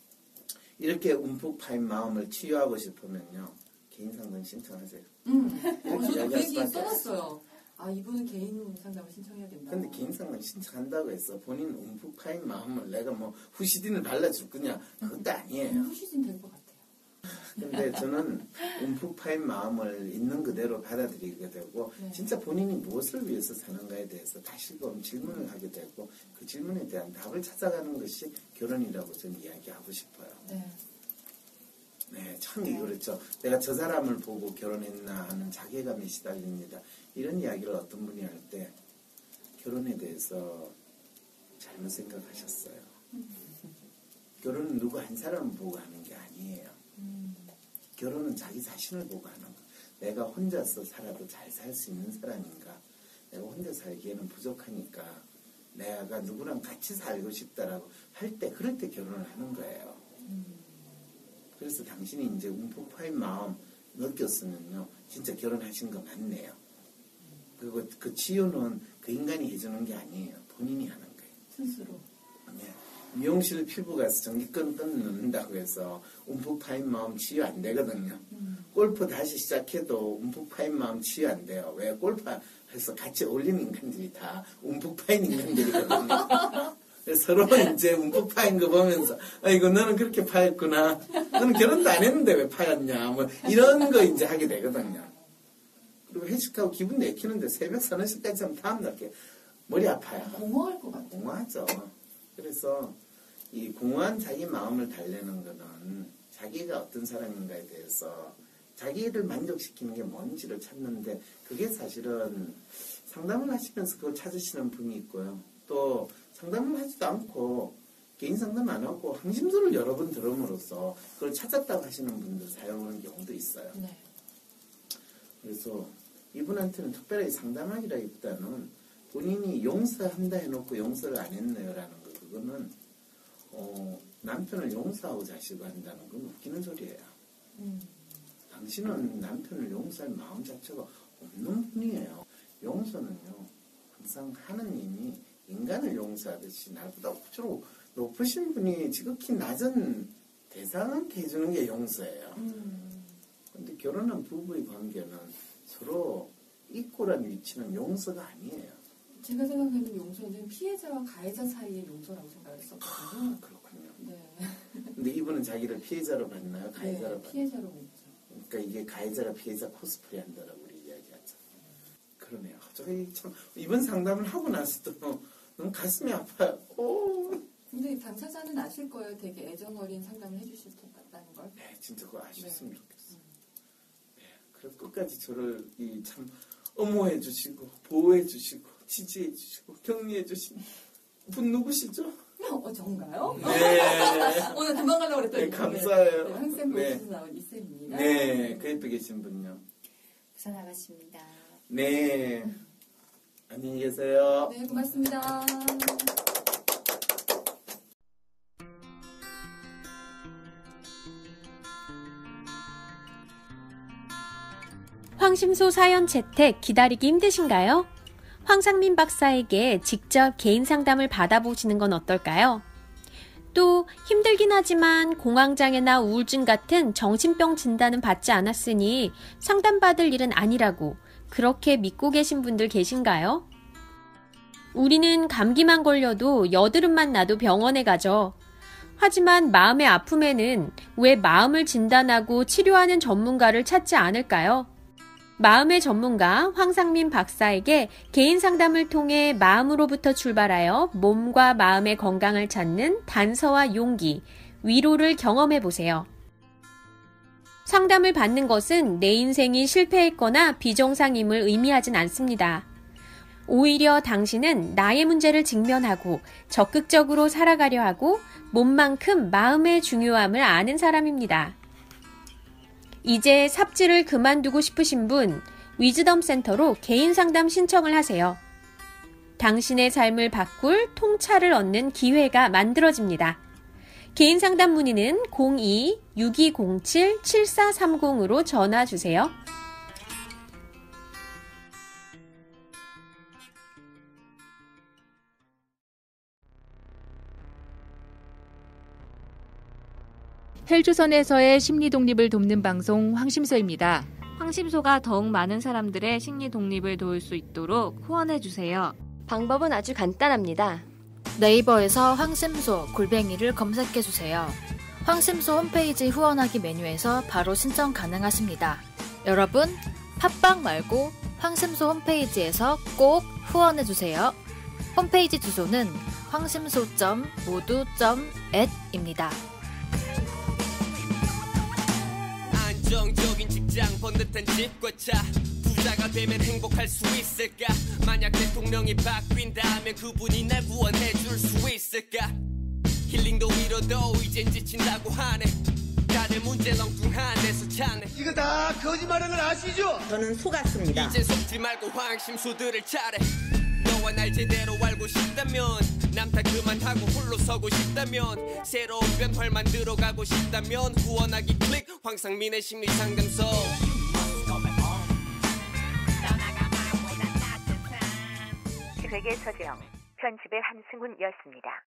이렇게 움푹 파인 마음을 치유하고 싶으면요. 개인 상담 신청하세요. 음. 어, 저도 그 얘기 써놨어요. 아, 이분은 개인 상담을 신청해야 된다. 근데 개인 상담 신청한다고 해서 본인 움푹 파인 마음을 내가 뭐 후시딘을 발라줄 거냐? 그것도 아니에요. 후시딘 될 것 같아요. 근데 저는 움푹 파인 마음을 있는 그대로 받아들이게 되고 네. 진짜 본인이 무엇을 위해서 사는가에 대해서 다시금 질문을 하게 되고 그 질문에 대한 답을 찾아가는 것이 결혼이라고 저는 이야기하고 싶어요. 네, 네 참 네. 그렇죠. 내가 저 사람을 보고 결혼했나 하는 자괴감에 시달립니다. 이런 이야기를 어떤 분이 할 때 결혼에 대해서 잘못 생각하셨어요. 음. 결혼은 누구 한 사람을 보고 하는 게 아니에요. 음. 결혼은 자기 자신을 보고 하는 거. 내가 혼자서 살아도 잘 살 수 있는 사람인가? 내가 혼자 살기에는 부족하니까 내가 누구랑 같이 살고 싶다라고 할 때, 그럴 때 결혼을 하는 거예요. 음. 그래서 당신이 이제 움푹 파인 마음 느꼈으면요, 진짜 결혼하신 거 맞네요. 그리고 그 치유는 그 인간이 해주는 게 아니에요. 본인이 하는 거예요. 스스로. 네. 미용실 피부 가서 전기권 끊는다고 해서 움푹 파인 마음 치유 안 되거든요. 음. 골프 다시 시작해도 움푹 파인 마음 치유 안 돼요. 왜? 골프해서 같이 어울리는 인간들이 다 움푹 파인 인간들이거든요. 서로 이제 움푹 파인 거 보면서, 아이고, 너는 그렇게 파였구나. 너는 결혼도 안 했는데 왜 파였냐. 뭐, 이런 거 이제 하게 되거든요. 그리고 회식하고 기분 내키는데 새벽 서너 시까지 하면 다음날 이렇게 머리 아파요. 공허할 것 같아요. 공허하죠. 그래서 이 공허한 자기 마음을 달래는 거는 자기가 어떤 사람인가에 대해서 자기를 만족시키는 게 뭔지를 찾는데, 그게 사실은 상담을 하시면서 그걸 찾으시는 분이 있고요. 또 상담을 하지도 않고 개인 상담 안 하고 항심소를 여러 번 들음으로써 그걸 찾았다고 하시는 분들 사용하는 경우도 있어요. 네. 그래서 이분한테는 특별하게 상담하기라기보다는 본인이 용서한다 해놓고 용서를 안 했네요라는 거, 그거는 어, 남편을 용서하고 자식을 한다는 건 웃기는 소리예요. 음. 당신은 남편을 용서할 마음 자체가 없는 분이에요. 용서는요, 항상 하느님이 인간을 용서하듯이 나보다 억지로 높으신 분이 지극히 낮은 대상한테 해주는 게 용서예요. 음. 근데 결혼한 부부의 관계는 서로 이꼬란 위치는 용서가 아니에요. 제가 생각하는 용서는 피해자와 가해자 사이의 용서라고 생각했었거든요. 아, 그렇군요. 네. 근데 이분은 자기를 피해자로 봤나요? 가해자로 네, 봤나요? 피해자로 봤죠. 그러니까 이게 가해자가 피해자 코스프레 한다라고 우리 이야기하죠. 그러네요. 저희 참 이번 상담을 하고 나서도 너무 가슴이 아파요. 오. 근데 당사자는 아실 거예요. 되게 애정어린 상담을 해주실 것 같다는 걸. 네, 진짜 그거 아셨으면 네. 좋겠어요. 네, 그래서 끝까지 저를 이 참 엄호해 주시고 보호해 주시고 지지해 주시고 격려해 주신 분 누구시죠? 어, 정가요? 네. 오늘 금방 가려고 그랬더니. 네, 감사해요. 네, 항상 네. 보시서 나온 이쌤입니다. 네, 그 옆에 계신 분요. 부산 아가씨입니다. 네. 안녕히 계세요. 네, 고맙습니다. 황심소 사연 채택 기다리기 힘드신가요? 황상민 박사에게 직접 개인 상담을 받아보시는 건 어떨까요? 또 힘들긴 하지만 공황장애나 우울증 같은 정신병 진단은 받지 않았으니 상담받을 일은 아니라고 그렇게 믿고 계신 분들 계신가요? 우리는 감기만 걸려도 여드름만 나도 병원에 가죠. 하지만 마음의 아픔에는 왜 마음을 진단하고 치료하는 전문가를 찾지 않을까요? 마음의 전문가 황상민 박사에게 개인 상담을 통해 마음으로부터 출발하여 몸과 마음의 건강을 찾는 단서와 용기, 위로를 경험해보세요. 상담을 받는 것은 내 인생이 실패했거나 비정상임을 의미하진 않습니다. 오히려 당신은 나의 문제를 직면하고 적극적으로 살아가려 하고 몸만큼 마음의 중요함을 아는 사람입니다. 이제 삽질을 그만두고 싶으신 분, 위즈덤 센터로 개인 상담 신청을 하세요. 당신의 삶을 바꿀 통찰을 얻는 기회가 만들어집니다. 개인 상담 문의는 공이 육이공칠 칠사삼공으로 전화 주세요. 헬조선에서의 심리 독립을 돕는 방송 황심소입니다. 황심소가 더욱 많은 사람들의 심리 독립을 도울 수 있도록 후원해주세요. 방법은 아주 간단합니다. 네이버에서 황심소 골뱅이를 검색해주세요. 황심소 홈페이지 후원하기 메뉴에서 바로 신청 가능하십니다. 여러분, 팟빵 말고 황심소 홈페이지에서 꼭 후원해주세요. 홈페이지 주소는 황심소 점 모두 점 앳입니다. 안정적인 직장, 번듯한 집과 차, 부자가 되면 행복할 수 있을까? 만약 대통령이 바뀐다면 그분이 날 구원해 줄 수 있을까? 힐링도 위로도 이젠 지친다고 하네. 다들 문제 렁뚱한 데서 찾네. 이거 다 거짓말인 걸 아시죠? 저는 속았습니다. 이제 속지 말고 황심소들을 차례. 너와 날 제대로 알고 싶다면 남 탓 그만하고 홀로 서고 싶다면 새로운 변화를 만들어 가고 싶다면 후원하기 클릭 황상민의 심리상담소. 기획의 서재영, 편집의 한승훈이었습니다.